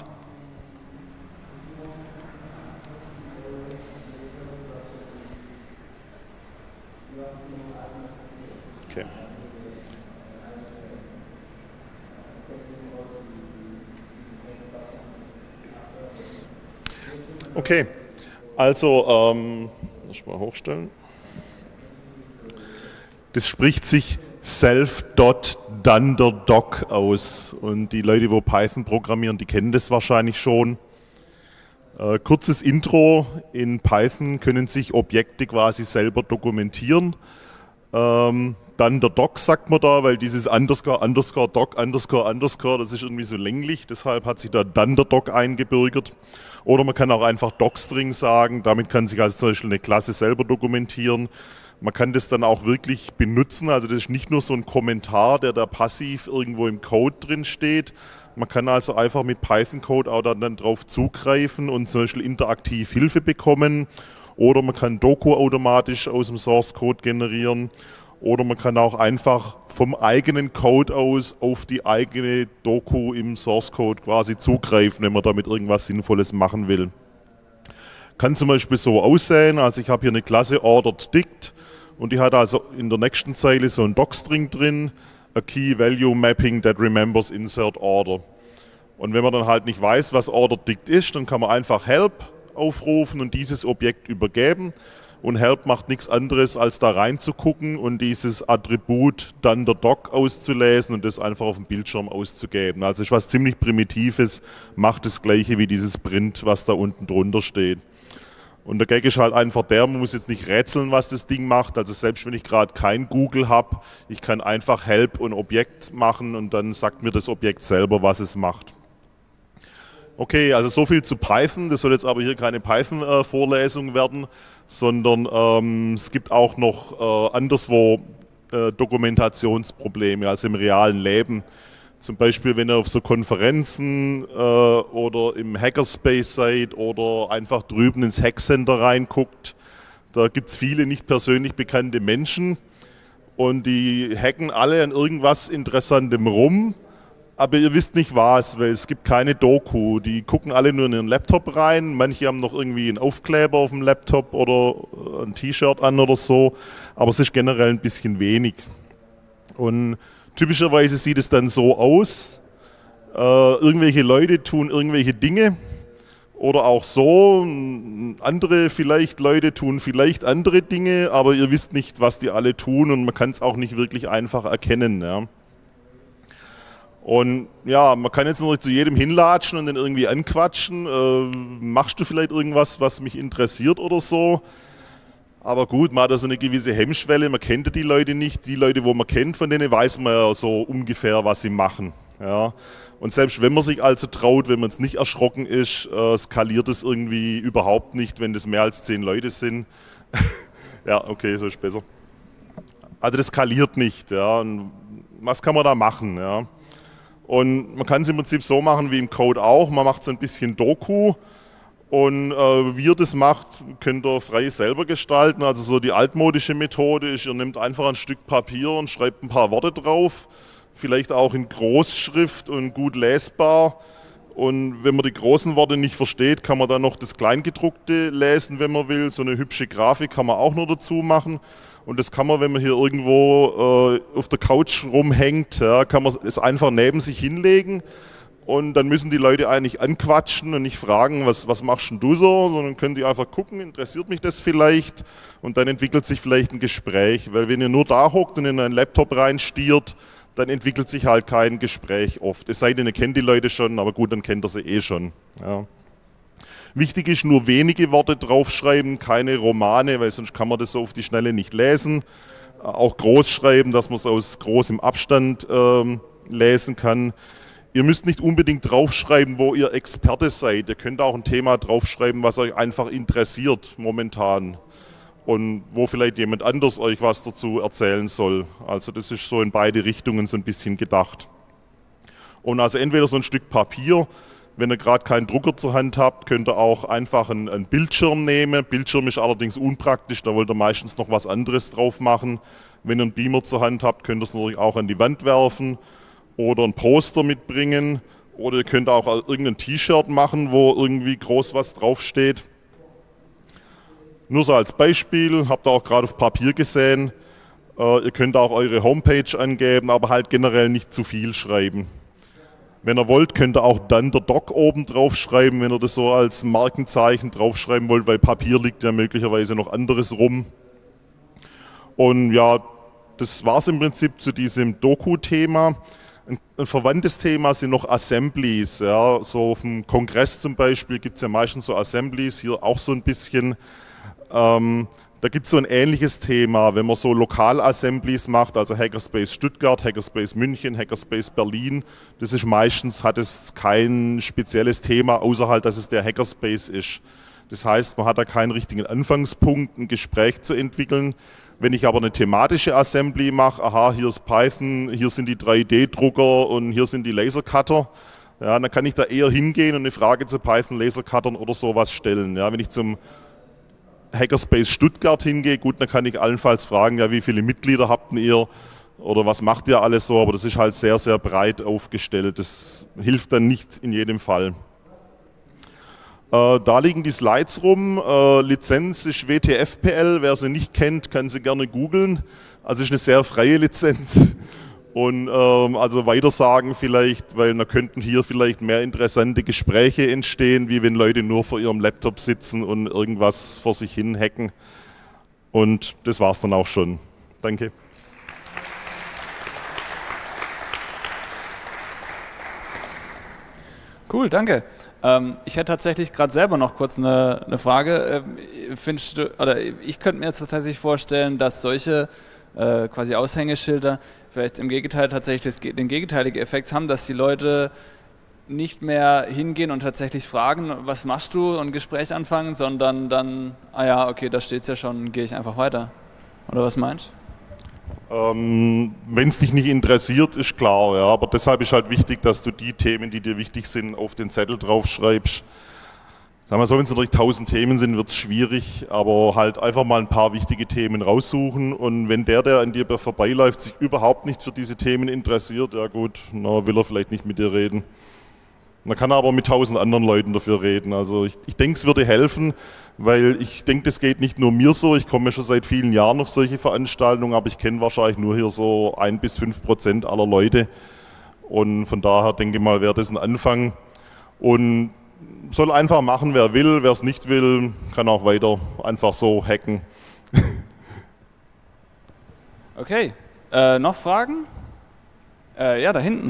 D: Okay. Okay, also erstmal hochstellen. Das spricht sich self.dunderdoc aus und die Leute, die Python programmieren, die kennen das wahrscheinlich schon. Kurzes Intro: In Python können sich Objekte quasi selber dokumentieren. Dunderdoc sagt man da, weil dieses __doc __, das ist irgendwie so länglich, deshalb hat sich da Dunderdoc eingebürgert. Oder man kann auch einfach Docstring sagen, damit kann sich also zum Beispiel eine Klasse selber dokumentieren. Man kann das dann auch wirklich benutzen, also das ist nicht nur so ein Kommentar, der da passiv irgendwo im Code drin steht. Man kann also einfach mit Python-Code auch dann drauf zugreifen und zum Beispiel interaktiv Hilfe bekommen. Oder man kann Doku automatisch aus dem Source-Code generieren. Oder man kann auch einfach vom eigenen Code aus auf die eigene Doku im Source-Code quasi zugreifen, wenn man damit irgendwas Sinnvolles machen will. Kann zum Beispiel so aussehen, also ich habe hier eine Klasse orderedDict und die hat also in der nächsten Zeile so ein Docstring drin, a key value mapping that remembers insert order. Und wenn man dann halt nicht weiß, was orderedDict ist, dann kann man einfach help aufrufen und dieses Objekt übergeben. Und help macht nichts anderes, als da reinzugucken und dieses Attribut dunderdoc auszulesen und das einfach auf dem Bildschirm auszugeben. Also ist was ziemlich Primitives, macht das gleiche wie dieses Print, was da unten drunter steht. Und der Gag ist halt einfach der, man muss jetzt nicht rätseln, was das Ding macht. Also selbst wenn ich gerade kein Google habe, ich kann einfach help und Objekt machen und dann sagt mir das Objekt selber, was es macht. Okay, also so viel zu Python. Das soll jetzt aber hier keine Python-Vorlesung werden, sondern es gibt auch noch anderswo Dokumentationsprobleme, also im realen Leben. Zum Beispiel, wenn ihr auf so Konferenzen oder im Hackerspace seid oder einfach drüben ins Hackcenter reinguckt, da gibt es viele nicht persönlich bekannte Menschen und die hacken alle an irgendwas Interessantem rum. Aber ihr wisst nicht was, weil es gibt keine Doku. Die gucken alle nur in ihren Laptop rein. Manche haben noch irgendwie einen Aufkleber auf dem Laptop oder ein T-Shirt an oder so. Aber es ist generell ein bisschen wenig. Und typischerweise sieht es dann so aus.
I: Irgendwelche Leute tun irgendwelche Dinge oder auch so. Andere vielleicht Leute tun vielleicht andere Dinge, aber ihr wisst nicht, was die alle tun und man kann es auch nicht wirklich einfach erkennen. Ja. Und ja, man kann jetzt noch zu jedem hinlatschen und den irgendwie anquatschen. Machst du vielleicht irgendwas, was mich interessiert oder so? Aber gut, man hat da so eine gewisse Hemmschwelle, man kennt die Leute nicht. Die Leute, wo man kennt, von denen weiß man ja so ungefähr, was sie machen. Ja. Und selbst wenn man sich also traut, wenn man es nicht erschrocken ist, skaliert es irgendwie überhaupt nicht, wenn das mehr als 10 Leute sind. Ja, okay, so ist besser. Also das skaliert nicht. Ja. Und was kann man da machen? Ja. Und man kann es im Prinzip so machen wie im Code auch. Man macht so ein bisschen Doku und wie ihr das macht, könnt ihr frei selber gestalten. Also so die altmodische Methode ist, ihr nehmt einfach ein Stück Papier und schreibt ein paar Worte drauf, vielleicht auch in Großschrift und gut lesbar. Und wenn man die großen Worte nicht versteht, kann man dann noch das Kleingedruckte lesen, wenn man will. So eine hübsche Grafik kann man auch noch dazu machen. Und das kann man, wenn man hier irgendwo auf der Couch rumhängt, ja, kann man es einfach neben sich hinlegen. Und dann müssen die Leute eigentlich anquatschen und nicht fragen, was machst denn du so, sondern können die einfach gucken, interessiert mich das vielleicht? Und dann entwickelt sich vielleicht ein Gespräch. Weil wenn ihr nur da hockt und in einen Laptop reinstiert, dann entwickelt sich halt kein Gespräch oft. Es sei denn, ihr kennt die Leute schon, aber gut, dann kennt ihr sie eh schon. Ja. Wichtig ist, nur wenige Worte draufschreiben, keine Romane, weil sonst kann man das so auf die Schnelle nicht lesen. Auch groß schreiben, dass man es aus großem Abstand lesen kann. Ihr müsst nicht unbedingt draufschreiben, wo ihr Experte seid. Ihr könnt auch ein Thema draufschreiben, was euch einfach interessiert momentan. Und wo vielleicht jemand anders euch was dazu erzählen soll. Also das ist so in beide Richtungen so ein bisschen gedacht. Und also entweder so ein Stück Papier. Wenn ihr gerade keinen Drucker zur Hand habt, könnt ihr auch einfach einen Bildschirm nehmen. Bildschirm ist allerdings unpraktisch, da wollt ihr meistens noch was anderes drauf machen. Wenn ihr einen Beamer zur Hand habt, könnt ihr es natürlich auch an die Wand werfen oder ein Poster mitbringen. Oder ihr könnt auch irgendein T-Shirt machen, wo irgendwie groß was draufsteht. Nur so als Beispiel, habt ihr auch gerade auf Papier gesehen. Ihr könnt auch eure Homepage angeben, aber halt generell nicht zu viel schreiben. Wenn ihr wollt, könnt ihr auch dann der Doc oben drauf schreiben, wenn ihr das so als Markenzeichen draufschreiben wollt, weil Papier liegt ja möglicherweise noch anderes rum. Und ja, das war es im Prinzip zu diesem Doku-Thema. Ein verwandtes Thema sind noch Assemblies. Ja. So auf dem Kongress zum Beispiel gibt es ja meistens so Assemblies, hier auch so ein bisschen. Da gibt es so ein ähnliches Thema, wenn man so Lokal-Assemblies macht, also Hackerspace Stuttgart, Hackerspace München, Hackerspace Berlin. Das ist meistens, hat es kein spezielles Thema, außer halt, dass es der Hackerspace ist. Das heißt, man hat da keinen richtigen Anfangspunkt, ein Gespräch zu entwickeln. Wenn ich aber eine thematische Assembly mache, aha, hier ist Python, hier sind die 3D-Drucker und hier sind die Lasercutter, ja, dann kann ich da eher hingehen und eine Frage zu Python, Lasercuttern oder sowas stellen. Ja, wenn ich zum Hackerspace Stuttgart hingehe, gut, dann kann ich allenfalls fragen, ja, wie viele Mitglieder habt ihr oder was macht ihr alles so, aber das ist halt sehr, sehr breit aufgestellt. Das hilft dann nicht in jedem Fall. Da liegen die Slides rum. Lizenz ist WTFPL, wer sie nicht kennt, kann sie gerne googeln. Also ist eine sehr freie Lizenz. Und also weitersagen vielleicht, weil da könnten hier vielleicht mehr interessante Gespräche entstehen, wie wenn Leute nur vor ihrem Laptop sitzen und irgendwas vor sich hin hacken. Und das war's dann auch schon. Danke.
A: Cool, danke. Ich hätte tatsächlich gerade selber noch kurz eine Frage. Findest du, oder ich könnte mir jetzt tatsächlich vorstellen, dass solche quasi Aushängeschilder vielleicht im Gegenteil tatsächlich den gegenteiligen Effekt haben, dass die Leute nicht mehr hingehen und tatsächlich fragen, was machst du und ein Gespräch anfangen, sondern dann, ah ja, okay, da steht es ja schon, gehe ich einfach weiter. Oder was meinst du?
I: Wenn es dich nicht interessiert, ist klar, ja, aber deshalb ist halt wichtig, dass du die Themen, die dir wichtig sind, auf den Zettel draufschreibst. Sagen wir so, wenn es natürlich 1000 Themen sind, wird es schwierig, aber halt einfach mal ein paar wichtige Themen raussuchen und wenn der an dir vorbeiläuft, sich überhaupt nicht für diese Themen interessiert, ja gut, na, will er vielleicht nicht mit dir reden. Man kann aber mit 1000 anderen Leuten dafür reden. Also ich denke, es würde helfen, weil ich denke, das geht nicht nur mir so. Ich komme ja schon seit vielen Jahren auf solche Veranstaltungen, aber ich kenne wahrscheinlich nur hier so 1 bis 5% aller Leute. Und von daher denke ich mal, wäre das ein Anfang. Und soll einfach machen, wer will. Wer es nicht will, kann auch weiter einfach so hacken.
A: Okay, noch Fragen? Ja, da hinten.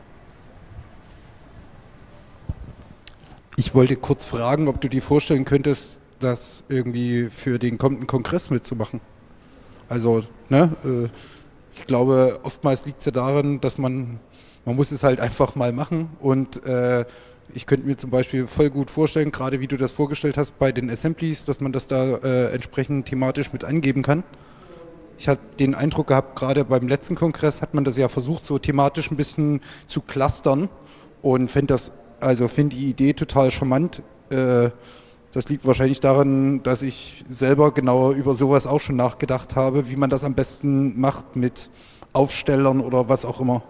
J: Ich wollte kurz fragen, ob du dir vorstellen könntest, das irgendwie für den kommenden Kongress mitzumachen. Also, ne, ich glaube, oftmals liegt es ja daran, dass man muss es halt einfach mal machen und ich könnte mir zum Beispiel voll gut vorstellen, gerade wie du das vorgestellt hast bei den Assemblies, dass man das da entsprechend thematisch mit angeben kann. Ich habe den Eindruck gehabt, gerade beim letzten Kongress hat man das ja versucht, so thematisch ein bisschen zu clustern und finde die Idee total charmant. Das liegt wahrscheinlich daran, dass ich selber genau über sowas auch schon nachgedacht habe, wie man das am besten macht mit Aufstellern oder was auch immer.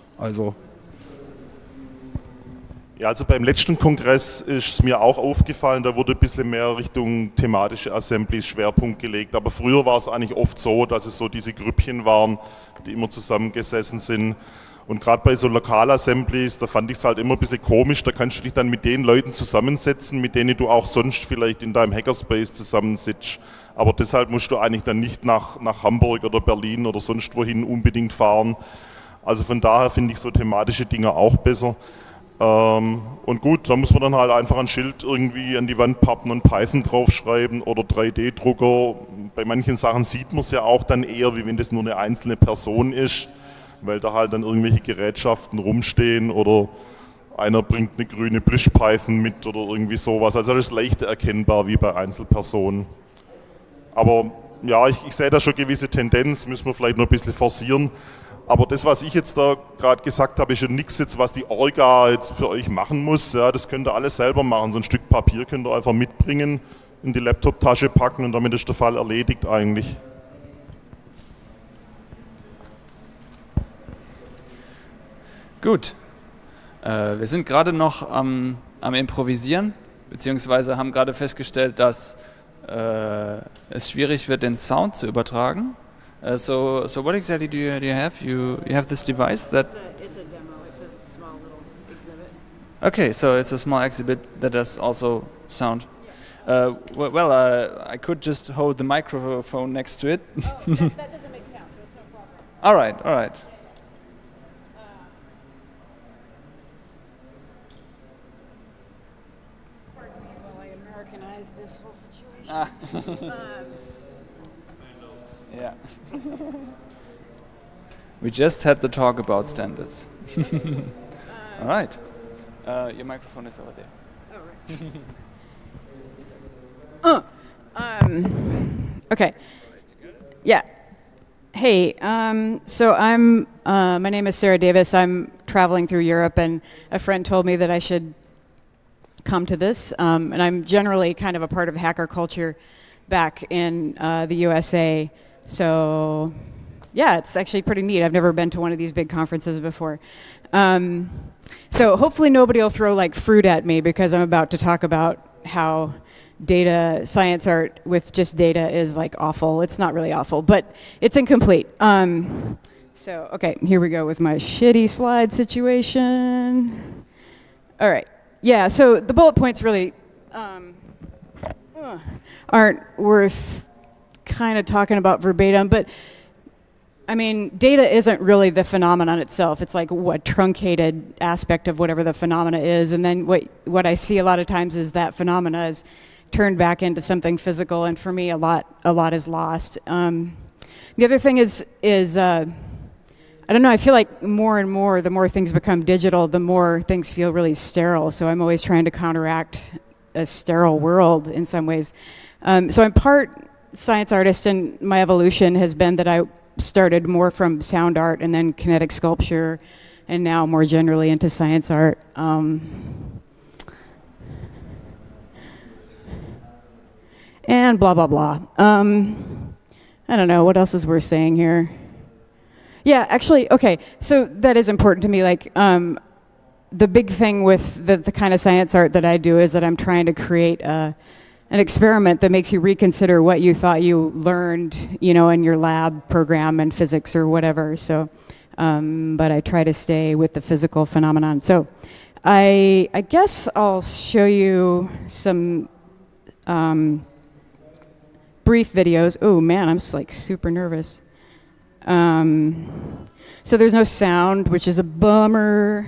I: Ja, also beim letzten Kongress ist es mir auch aufgefallen, da wurde ein bisschen mehr Richtung thematische Assemblies Schwerpunkt gelegt. Aber früher war es eigentlich oft so, dass es so diese Grüppchen waren, die immer zusammengesessen sind. Und gerade bei so Lokalassemblies, da fand ich es halt immer ein bisschen komisch, da kannst du dich dann mit den Leuten zusammensetzen, mit denen du auch sonst vielleicht in deinem Hackerspace zusammensitzt. Aber deshalb musst du eigentlich dann nicht nach Hamburg oder Berlin oder sonst wohin unbedingt fahren. Also von daher finde ich so thematische Dinge auch besser. Und gut, da muss man dann halt einfach ein Schild irgendwie an die Wand pappen und Python draufschreiben oder 3D-Drucker. Bei manchen Sachen sieht man es ja auch dann eher, wie wenn das nur eine einzelne Person ist, weil da halt dann irgendwelche Gerätschaften rumstehen oder einer bringt eine grüne Plüsch-Python mit oder irgendwie sowas. Also das ist leichter erkennbar wie bei Einzelpersonen. Aber ja, ich sehe da schon gewisse Tendenz, müssen wir vielleicht noch ein bisschen forcieren. Aber das, was ich jetzt da gerade gesagt habe, ist ja nichts jetzt, was die Orga jetzt für euch machen muss. Ja, das könnt ihr alles selber machen. So ein Stück Papier könnt ihr einfach mitbringen, in die Laptop-Tasche packen und damit ist der Fall erledigt eigentlich.
A: Gut. Wir sind gerade noch am Improvisieren, beziehungsweise haben gerade festgestellt, dass es schwierig wird, den Sound zu übertragen. So what exactly do you have? You have this device that...
G: It's a demo. It's a small little exhibit.
A: Okay, so it's a small exhibit that does also sound. I could just hold the microphone next to it.
G: Oh, that doesn't make sound, so it's no problem.
A: All right.
G: Pardon me while I Americanize this whole situation.
A: Yeah. We just had the talk about standards. All right. Your microphone is over there.
G: Oh, right. Okay. Yeah. Hey, so my name is Sarah Davis. I'm traveling through Europe, and a friend told me that I should come to this. And I'm generally kind of a part of hacker culture back in the USA. So, yeah, it's actually pretty neat. I've never been to one of these big conferences before. So hopefully nobody will throw like fruit at me because I'm about to talk about how data science art with just data is like awful. It's not really awful, but it's incomplete. So, okay, here we go with my shitty slide situation. All right. Yeah, so the bullet points really aren't worth kind of talking about verbatim, but I mean, data isn't really the phenomenon itself. It's like a truncated aspect of whatever the phenomena is, and then what I see a lot of times is that phenomena is turned back into something physical, and for me, a lot is lost. The other thing is I don't know, I feel like more and more, the more things become digital, the more things feel really sterile, so I'm always trying to counteract a sterile world in some ways. So I'm part science artist, and my evolution has been that I started more from sound art and then kinetic sculpture, and now more generally into science art. And blah, blah, blah. I don't know, what else is worth saying here? Yeah, actually, okay, so that is important to me. Like, the big thing with the kind of science art that I do is that I'm trying to create an experiment that makes you reconsider what you thought you learned, in your lab program in physics or whatever. So but I try to stay with the physical phenomenon. So I guess I'll show you some brief videos. Oh man, I'm just like super nervous. So there's no sound, which is a bummer.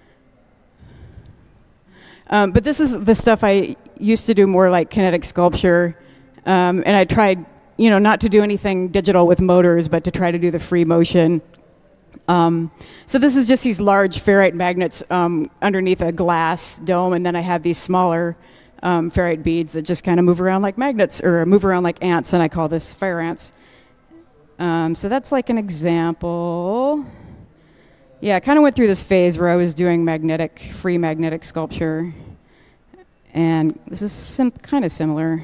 G: But this is the stuff I used to do more like kinetic sculpture. And I tried, not to do anything digital with motors, but to try to do the free motion. So this is just these large ferrite magnets underneath a glass dome, and then I have these smaller ferrite beads that just kind of move around like magnets, or move around like ants, and I call this fire ants. So that's like an example. Yeah, I kind of went through this phase where I was doing free magnetic sculpture, and this is kind of similar.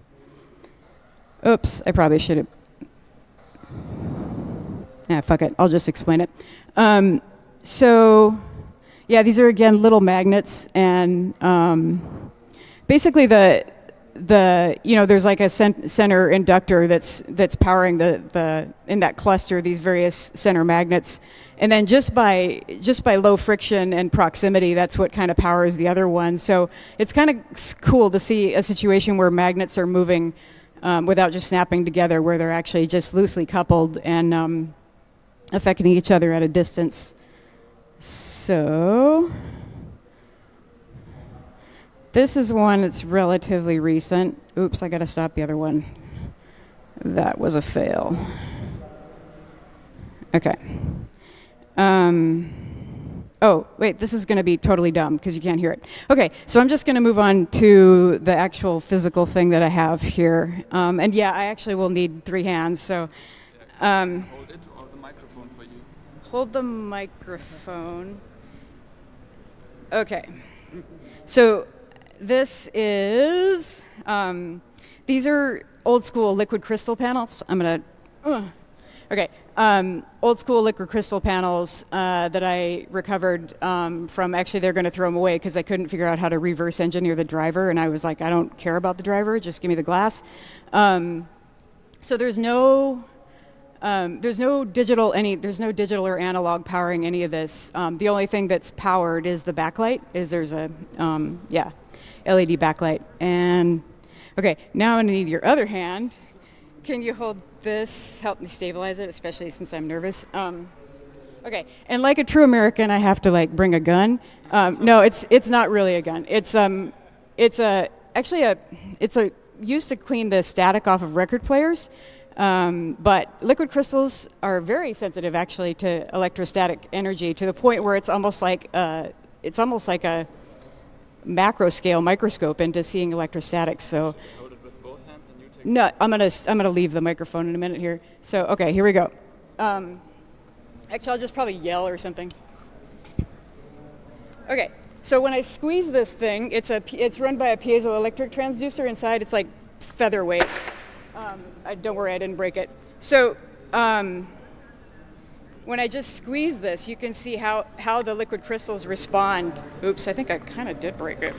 G: Oops, I probably should have. Yeah, fuck it, I'll just explain it. So, yeah, these are again little magnets, and basically there's like a center inductor that's powering in that cluster these various center magnets, and then just by low friction and proximity, that's what kind of powers the other one. So it's kind of cool to see a situation where magnets are moving without just snapping together, where they're actually just loosely coupled and affecting each other at a distance. So this is one that's relatively recent. Oops, I gotta stop the other one. That was a fail. Okay. Oh, wait, this is gonna be totally dumb because you can't hear it. Okay, so I'm just gonna move on to the actual physical thing that I have here. And yeah, I actually will need 3 hands, so. Hold the microphone. Okay. So this is, these are old school liquid crystal panels. I'm gonna, okay. Old school liquid crystal panels that I recovered from, actually they're gonna throw them away because I couldn't figure out how to reverse engineer the driver, and I was like, I don't care about the driver, just give me the glass. So there's no digital or analog powering any of this. The only thing that's powered is the backlight. There's a LED backlight. And okay, now I'm gonna need your other hand. Can you hold this? Help me stabilize it, especially since I'm nervous. Okay, and like a true American, I have to like bring a gun. No, it's not really a gun. It's used to clean the static off of record players. But liquid crystals are very sensitive, actually, to electrostatic energy, to the point where it's almost like a macro scale microscope into seeing electrostatics. So, hold it with both hands and you take. No, I'm gonna leave the microphone in a minute here. So, okay, here we go. Actually, I'll just probably yell or something. Okay, so when I squeeze this thing, it's run by a piezoelectric transducer inside. It's like featherweight. Don't worry, I didn't break it. So when I just squeeze this, you can see how the liquid crystals respond. Oops, I think I kind of did break it.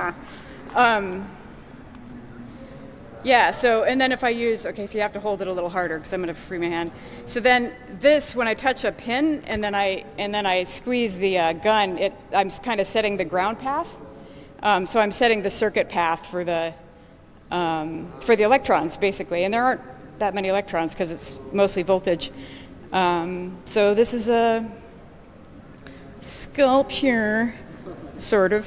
G: Yeah, so, and then if I use, okay, so you have to hold it a little harder because I'm going to free my hand. So then this, when I touch a pin and then I squeeze the gun, I'm kind of setting the ground path. So I'm setting the circuit path for the electrons, basically. And there aren't that many electrons because it's mostly voltage. So this is a sculpture, sort of.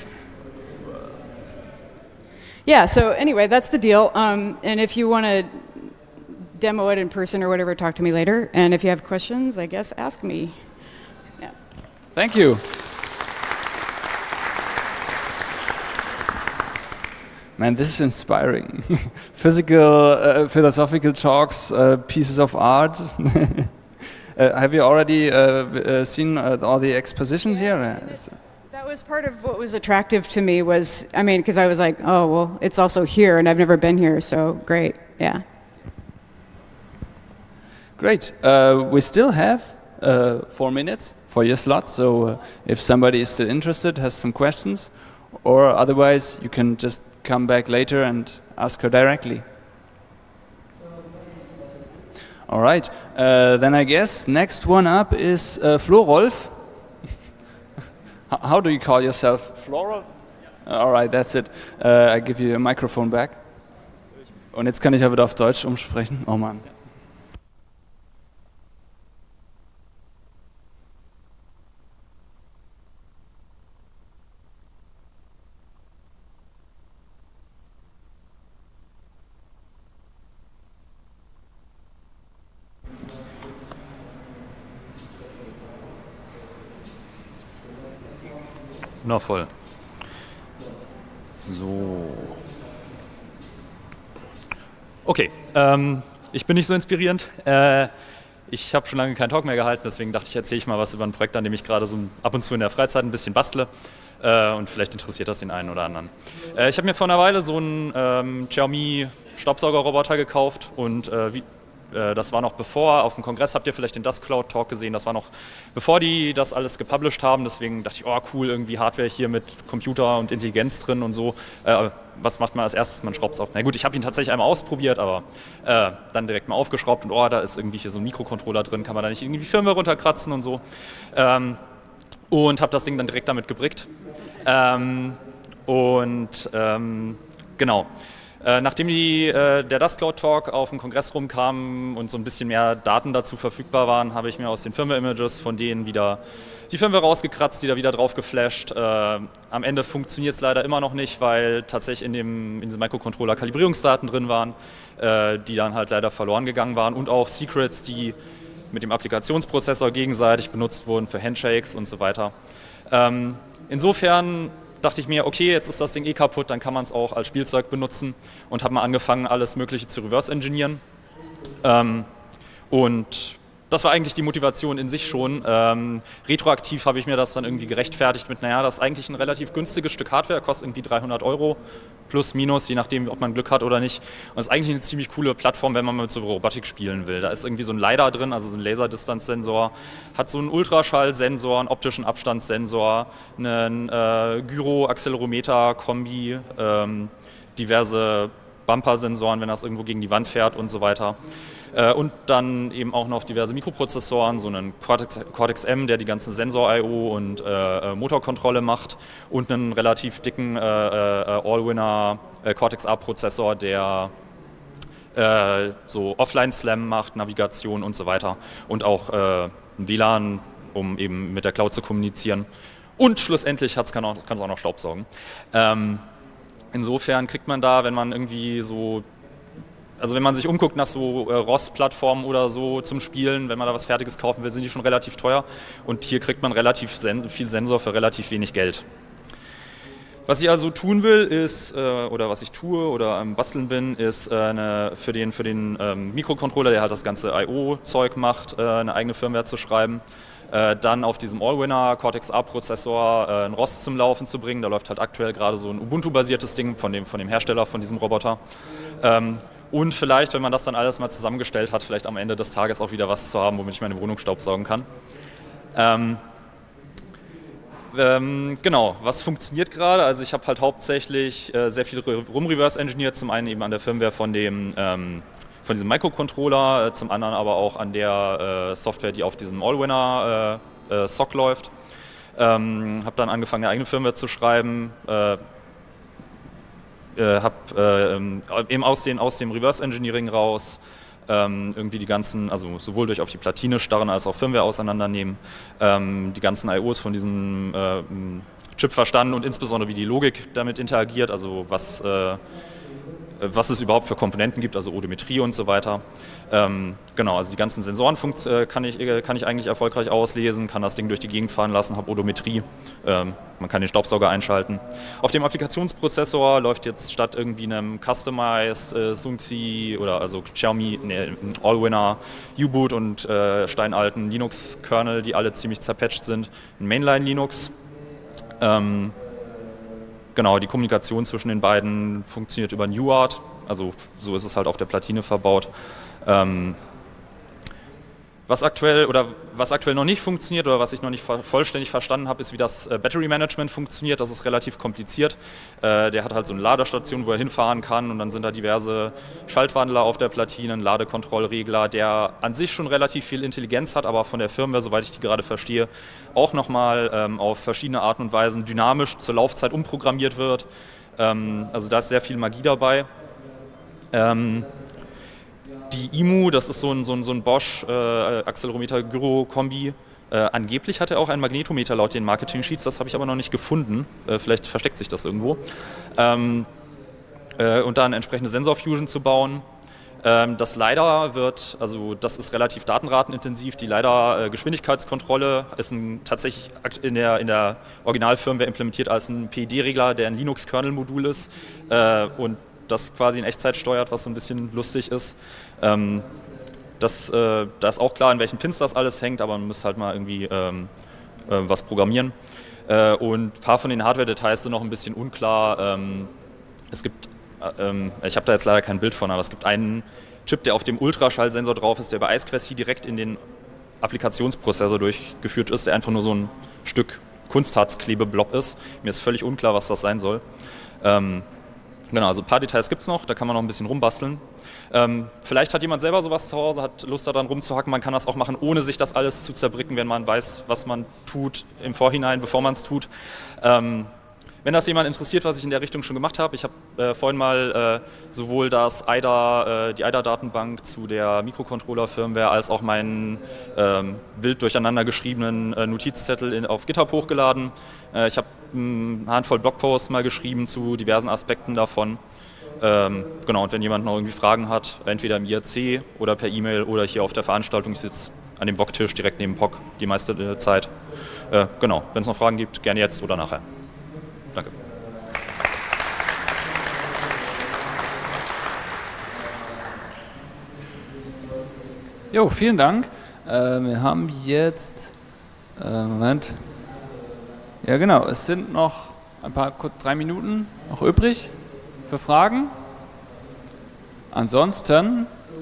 G: Yeah, so anyway, that's the deal. And if you want to demo it in person or whatever, talk to me later. And if you have questions, I guess, ask me. Yeah.
A: Thank you. Man, this is inspiring. Philosophical talks, pieces of art. Have you already seen all the expositions here?
G: That was part of what was attractive to me was, I mean, because I was like, oh, well, it's also here, and I've never been here, so great, yeah.
A: Great. We still have 4 minutes for your slot, so if somebody is still interested, has some questions, or otherwise you can just come back later and ask her directly. All right. Then I guess next one up is Florolf. How do you call yourself? Florolf? All right, that's it. I give you a microphone back. Und jetzt kann ich ja wieder auf Deutsch umsprechen. Oh Mann.
K: Na voll. So. Okay, ich bin nicht so inspirierend. Ich habe schon lange keinen Talk mehr gehalten, deswegen dachte ich, erzähle ich mal was über ein Projekt, an dem ich gerade so ab und zu in der Freizeit ein bisschen bastle. Und vielleicht interessiert das den einen oder anderen. Ich habe mir vor einer Weile so einen Xiaomi Staubsaugerroboter gekauft und das war noch bevor, auf dem Kongress habt ihr vielleicht den Dust Cloud Talk gesehen, das war noch bevor die das alles gepublished haben, deswegen dachte ich, oh cool, irgendwie Hardware hier mit Computer und Intelligenz drin und so. Was macht man als erstes? Man schraubt es auf. Na gut, ich habe ihn tatsächlich einmal ausprobiert, aber dann direkt mal aufgeschraubt und da ist irgendwie hier so ein Mikrocontroller drin, kann man da nicht irgendwie Firmware runterkratzen und so. Und habe das Ding dann direkt damit gebrickt. Genau. Nachdem der Dust Cloud Talk auf dem Kongress rumkam und so ein bisschen mehr Daten dazu verfügbar waren, habe ich mir aus den Firmware-Images von denen wieder die Firmware rausgekratzt, die da wieder drauf geflasht. Am Ende funktioniert es leider immer noch nicht, weil tatsächlich in diesem Microcontroller Kalibrierungsdaten drin waren, die dann halt leider verloren gegangen waren und auch Secrets, die mit dem Applikationsprozessor gegenseitig benutzt wurden für Handshakes und so weiter. Insofern dachte ich mir, okay, jetzt ist das Ding kaputt, dann kann man es auch als Spielzeug benutzen und habe mal angefangen, alles Mögliche zu reverse-engineeren. Und das war eigentlich die Motivation in sich schon. Retroaktiv habe ich mir das dann irgendwie gerechtfertigt mit, naja, das ist eigentlich ein relativ günstiges Stück Hardware, kostet irgendwie 300 €, plus, minus, je nachdem, ob man Glück hat oder nicht. Und ist eigentlich eine ziemlich coole Plattform, wenn man mit so Robotik spielen will. Da ist irgendwie so ein LiDAR drin, also so ein Laserdistanzsensor, hat so einen Ultraschallsensor, einen optischen Abstandssensor, einen Gyro-Accelerometer-Kombi, diverse Bumper-Sensoren, wenn das irgendwo gegen die Wand fährt und so weiter. Und dann eben auch noch diverse Mikroprozessoren, so einen Cortex-M, der die ganzen Sensor-I.O. und Motorkontrolle macht und einen relativ dicken Allwinner Cortex-A-Prozessor, der so Offline-Slam macht, Navigation und so weiter und auch WLAN, um eben mit der Cloud zu kommunizieren. Und schlussendlich kann es auch noch Staubsaugen. Insofern kriegt man da, wenn man irgendwie so, also wenn man sich umguckt nach so ROS-Plattformen oder so zum Spielen, wenn man da was Fertiges kaufen will, sind die schon relativ teuer. Und hier kriegt man relativ viel Sensor für relativ wenig Geld. Was ich also tun will, ist, oder was ich tue oder am Basteln bin, ist für den Mikrocontroller, der halt das ganze I.O.-Zeug macht, eine eigene Firmware zu schreiben. Dann auf diesem Allwinner Cortex-A-Prozessor ein ROS zum Laufen zu bringen. Da läuft halt aktuell gerade so ein Ubuntu-basiertes Ding von dem Hersteller von diesem Roboter. Und vielleicht, wenn man das dann alles mal zusammengestellt hat, vielleicht am Ende des Tages auch wieder was zu haben, womit ich meine Wohnung staubsaugen kann. Genau, was funktioniert gerade? Also ich habe halt hauptsächlich sehr viel rumreverse-engineert, zum einen eben an der Firmware von diesem Microcontroller, zum anderen aber auch an der Software, die auf diesem Allwinner SOC läuft. Habe dann angefangen, eine eigene Firmware zu schreiben. Habe eben aus dem Reverse Engineering raus irgendwie die ganzen, also sowohl durch auf die Platine starren als auch Firmware auseinandernehmen, die ganzen I.O.s von diesem Chip verstanden und insbesondere wie die Logik damit interagiert, also was es überhaupt für Komponenten gibt, also Odometrie und so weiter. Genau, also die ganzen Sensoren kann ich eigentlich erfolgreich auslesen, kann das Ding durch die Gegend fahren lassen, habe Odometrie, man kann den Staubsauger einschalten. Auf dem Applikationsprozessor läuft jetzt statt irgendwie einem Customized Xunxi oder also Xiaomi, Allwinner, U-Boot und steinalten Linux-Kernel, die alle ziemlich zerpatcht sind, ein Mainline-Linux. Genau, die Kommunikation zwischen den beiden funktioniert über ein UART, also so ist es halt auf der Platine verbaut. Was aktuell noch nicht funktioniert oder was ich noch nicht vollständig verstanden habe, ist, wie das Battery Management funktioniert. Das ist relativ kompliziert. Der hat halt so eine Ladestation, wo er hinfahren kann, und dann sind da diverse Schaltwandler auf der Platine, ein Ladekontrollregler, der an sich schon relativ viel Intelligenz hat, aber von der Firmware, soweit ich die gerade verstehe, auch nochmal auf verschiedene Arten und Weisen dynamisch zur Laufzeit umprogrammiert wird. Also da ist sehr viel Magie dabei. Die IMU, das ist so ein Bosch Accelerometer-Gyro-Kombi. Angeblich hat er auch einen Magnetometer laut den Marketing-Sheets, das habe ich aber noch nicht gefunden. Vielleicht versteckt sich das irgendwo. Und dann entsprechende Sensor-Fusion zu bauen. Das LiDAR das ist relativ datenratenintensiv. Die LiDAR-Geschwindigkeitskontrolle ist tatsächlich in der Originalfirmware implementiert als ein PID-Regler, der ein Linux-Kernel-Modul ist und das quasi in Echtzeit steuert, was so ein bisschen lustig ist. Da ist auch klar, in welchen Pins das alles hängt, aber man muss halt mal irgendwie was programmieren. Und ein paar von den Hardware-Details sind noch ein bisschen unklar. Es gibt, ich habe da jetzt leider kein Bild von, aber es gibt einen Chip, der auf dem Ultraschallsensor drauf ist, der bei IceQuest hier direkt in den Applikationsprozessor durchgeführt ist, der einfach nur so ein Stück Kunstharzklebeblob ist. Mir ist völlig unklar, was das sein soll. Genau, also ein paar Details gibt es noch, da kann man noch ein bisschen rumbasteln. Vielleicht hat jemand selber sowas zu Hause, hat Lust daran rumzuhacken, man kann das auch machen, ohne sich das alles zu zerbricken, wenn man weiß, was man tut im Vorhinein, bevor man es tut. Wenn das jemand interessiert, was ich in der Richtung schon gemacht habe, ich habe vorhin mal sowohl die IDA-Datenbank zu der Mikrocontroller-Firmware als auch meinen wild durcheinander geschriebenen Notizzettel auf GitHub hochgeladen. Ich habe eine Handvoll Blogposts mal geschrieben zu diversen Aspekten davon. Genau, und wenn jemand noch irgendwie Fragen hat, entweder im IRC oder per E-Mail oder hier auf der Veranstaltung, ich sitze an dem VOG-Tisch direkt neben POC die meiste Zeit. Genau, wenn es noch Fragen gibt, gerne jetzt oder nachher. Danke.
A: Jo, vielen Dank. Wir haben jetzt, Moment. Ja genau, es sind noch ein paar, 3 Minuten noch übrig für Fragen. Ansonsten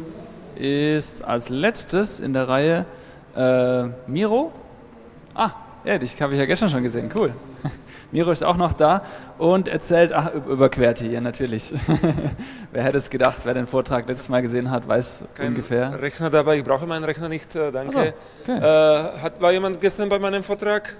A: ist als letztes in der Reihe Miro. Ah, ja, dich habe ich ja gestern schon gesehen, cool. Miro ist auch noch da und erzählt über QWERTY, ja natürlich. Wer hätte es gedacht, wer den Vortrag letztes Mal gesehen hat, weiß ungefähr.
L: Rechner dabei, ich brauche meinen Rechner nicht, danke.
A: So, okay.
L: War jemand gestern bei meinem Vortrag?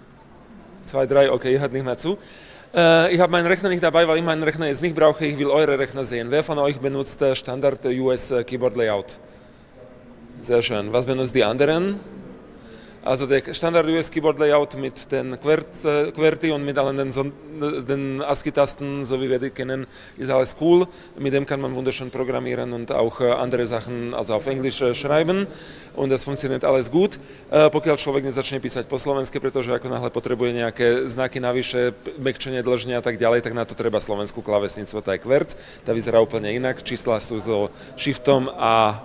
L: 2, 3, okay, hört nicht mehr zu. Ich habe meinen Rechner nicht dabei, weil ich meinen Rechner jetzt nicht brauche, ich will eure Rechner sehen. Wer von euch benutzt Standard US Keyboard Layout? Sehr schön. Was benutzt die anderen? Also der Standard US Keyboard Layout mit den QWERTY und mit allen den ASCII-Tasten, so wie wir die kennen, ist alles cool. Mit dem kann man wunderschön programmieren und auch andere Sachen, also auf Englisch schreiben. Und das funktioniert alles gut. Pokiaľ človek nezačne písať po slovensky, pretože ako náhle potrebuje nejaké znaky navyše, mekčenie, dĺženie a tak ďalej, tak na to treba slovenskú klávesnicu, tá je QWERTY. Tá vyzerá úplne inak, čísla sú so shiftom a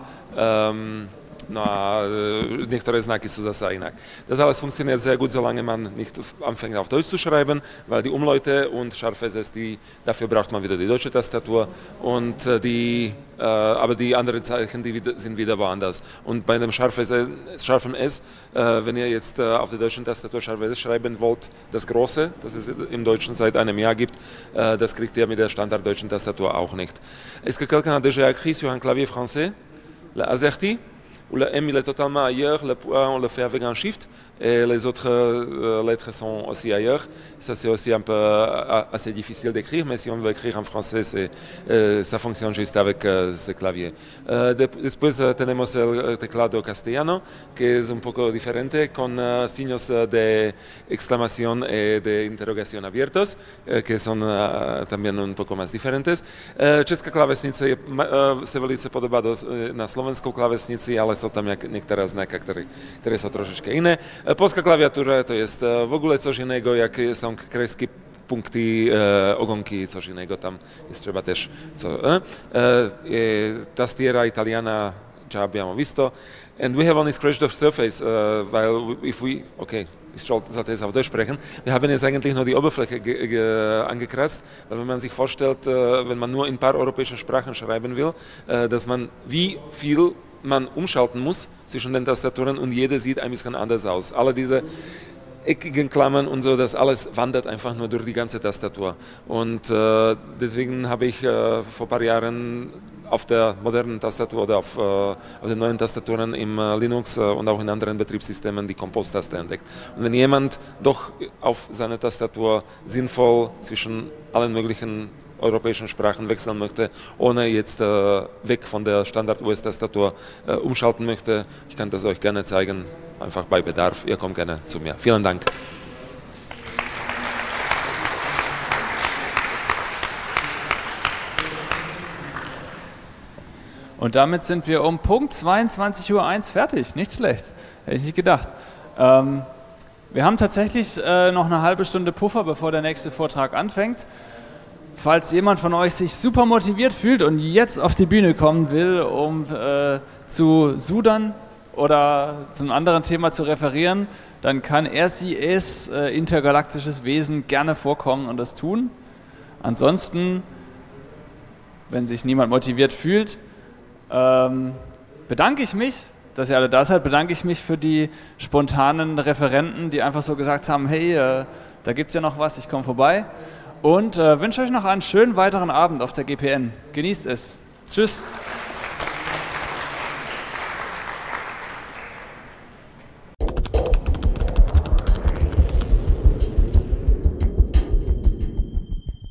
L: no a niektoré Znaky sú zasa inak. Das alles funktioniert sehr gut, solange man nicht anfängt auf Deutsch zu schreiben, weil die Umlaute und Scharfes, dafür braucht man wieder die deutsche Tastatur und aber die anderen Zeichen, die sind wieder woanders. Und bei dem scharfen S, wenn ihr jetzt auf der deutschen Tastatur scharfes S schreiben wollt, das große, das es im Deutschen seit einem Jahr gibt, das kriegt ihr mit der standarddeutschen Tastatur auch nicht. Est-ce que quelqu'un a déjà écrit sur un clavier français, la AZERTY? Où le M il est totalement ailleurs, le point on le fait avec un shift et les autres lettres sont aussi ailleurs. Ça c'est aussi un peu assez difficile d'écrire, mais si on veut écrire en français, ça fonctionne juste avec ce clavier. Después tenemos el teclado castellano, que es un poco diferente, con signos de exclamación y de interrogación abiertos, que son también un poco más diferentes. Česká klávesnica se velice podobá na slovenskou klávesnici, ale są tam niektoré znaki, które są troszeczkę inne. Polska klawiatura to jest w ogóle coś innego, jak są kreski, punkty, ogonki, coś innego, tam jest trzeba też tastiera italiana, già abbiamo visto. And we have only scratched the surface, weil if we, okay, ich sollte jetzt auf Deutsch sprechen, wir haben jetzt eigentlich nur die Oberfläche angekratzt, weil wenn man sich vorstellt, wenn man nur in ein paar europäischen Sprachen schreiben will, dass man wie viel man umschalten muss zwischen den Tastaturen und jede sieht ein bisschen anders aus. Alle diese eckigen Klammern und so, das alles wandert einfach nur durch die ganze Tastatur. Und deswegen habe ich vor ein paar Jahren auf der modernen Tastatur oder auf den neuen Tastaturen im Linux und auch in anderen Betriebssystemen die Compose-Taste entdeckt. Und wenn jemand doch auf seiner Tastatur sinnvoll zwischen allen möglichen europäischen Sprachen wechseln möchte, ohne jetzt weg von der Standard-US-Tastatur umschalten möchte, ich kann das euch gerne zeigen, einfach bei Bedarf. Ihr kommt gerne zu mir. Vielen Dank.
A: Und damit sind wir um Punkt 22:01 Uhr fertig. Nicht schlecht. Hätte ich nicht gedacht. Wir haben tatsächlich noch eine halbe Stunde Puffer, bevor der nächste Vortrag anfängt. Falls jemand von euch sich super motiviert fühlt und jetzt auf die Bühne kommen will, um zu sudern oder zu einem anderen Thema zu referieren, dann kann RCS, intergalaktisches Wesen, gerne vorkommen und das tun. Ansonsten, wenn sich niemand motiviert fühlt, bedanke ich mich, dass ihr alle da seid, bedanke ich mich für die spontanen Referenten, die einfach so gesagt haben, hey, da gibt es ja noch was, ich komme vorbei. Und wünsche euch noch einen schönen weiteren Abend auf der GPN. Genießt es. Tschüss.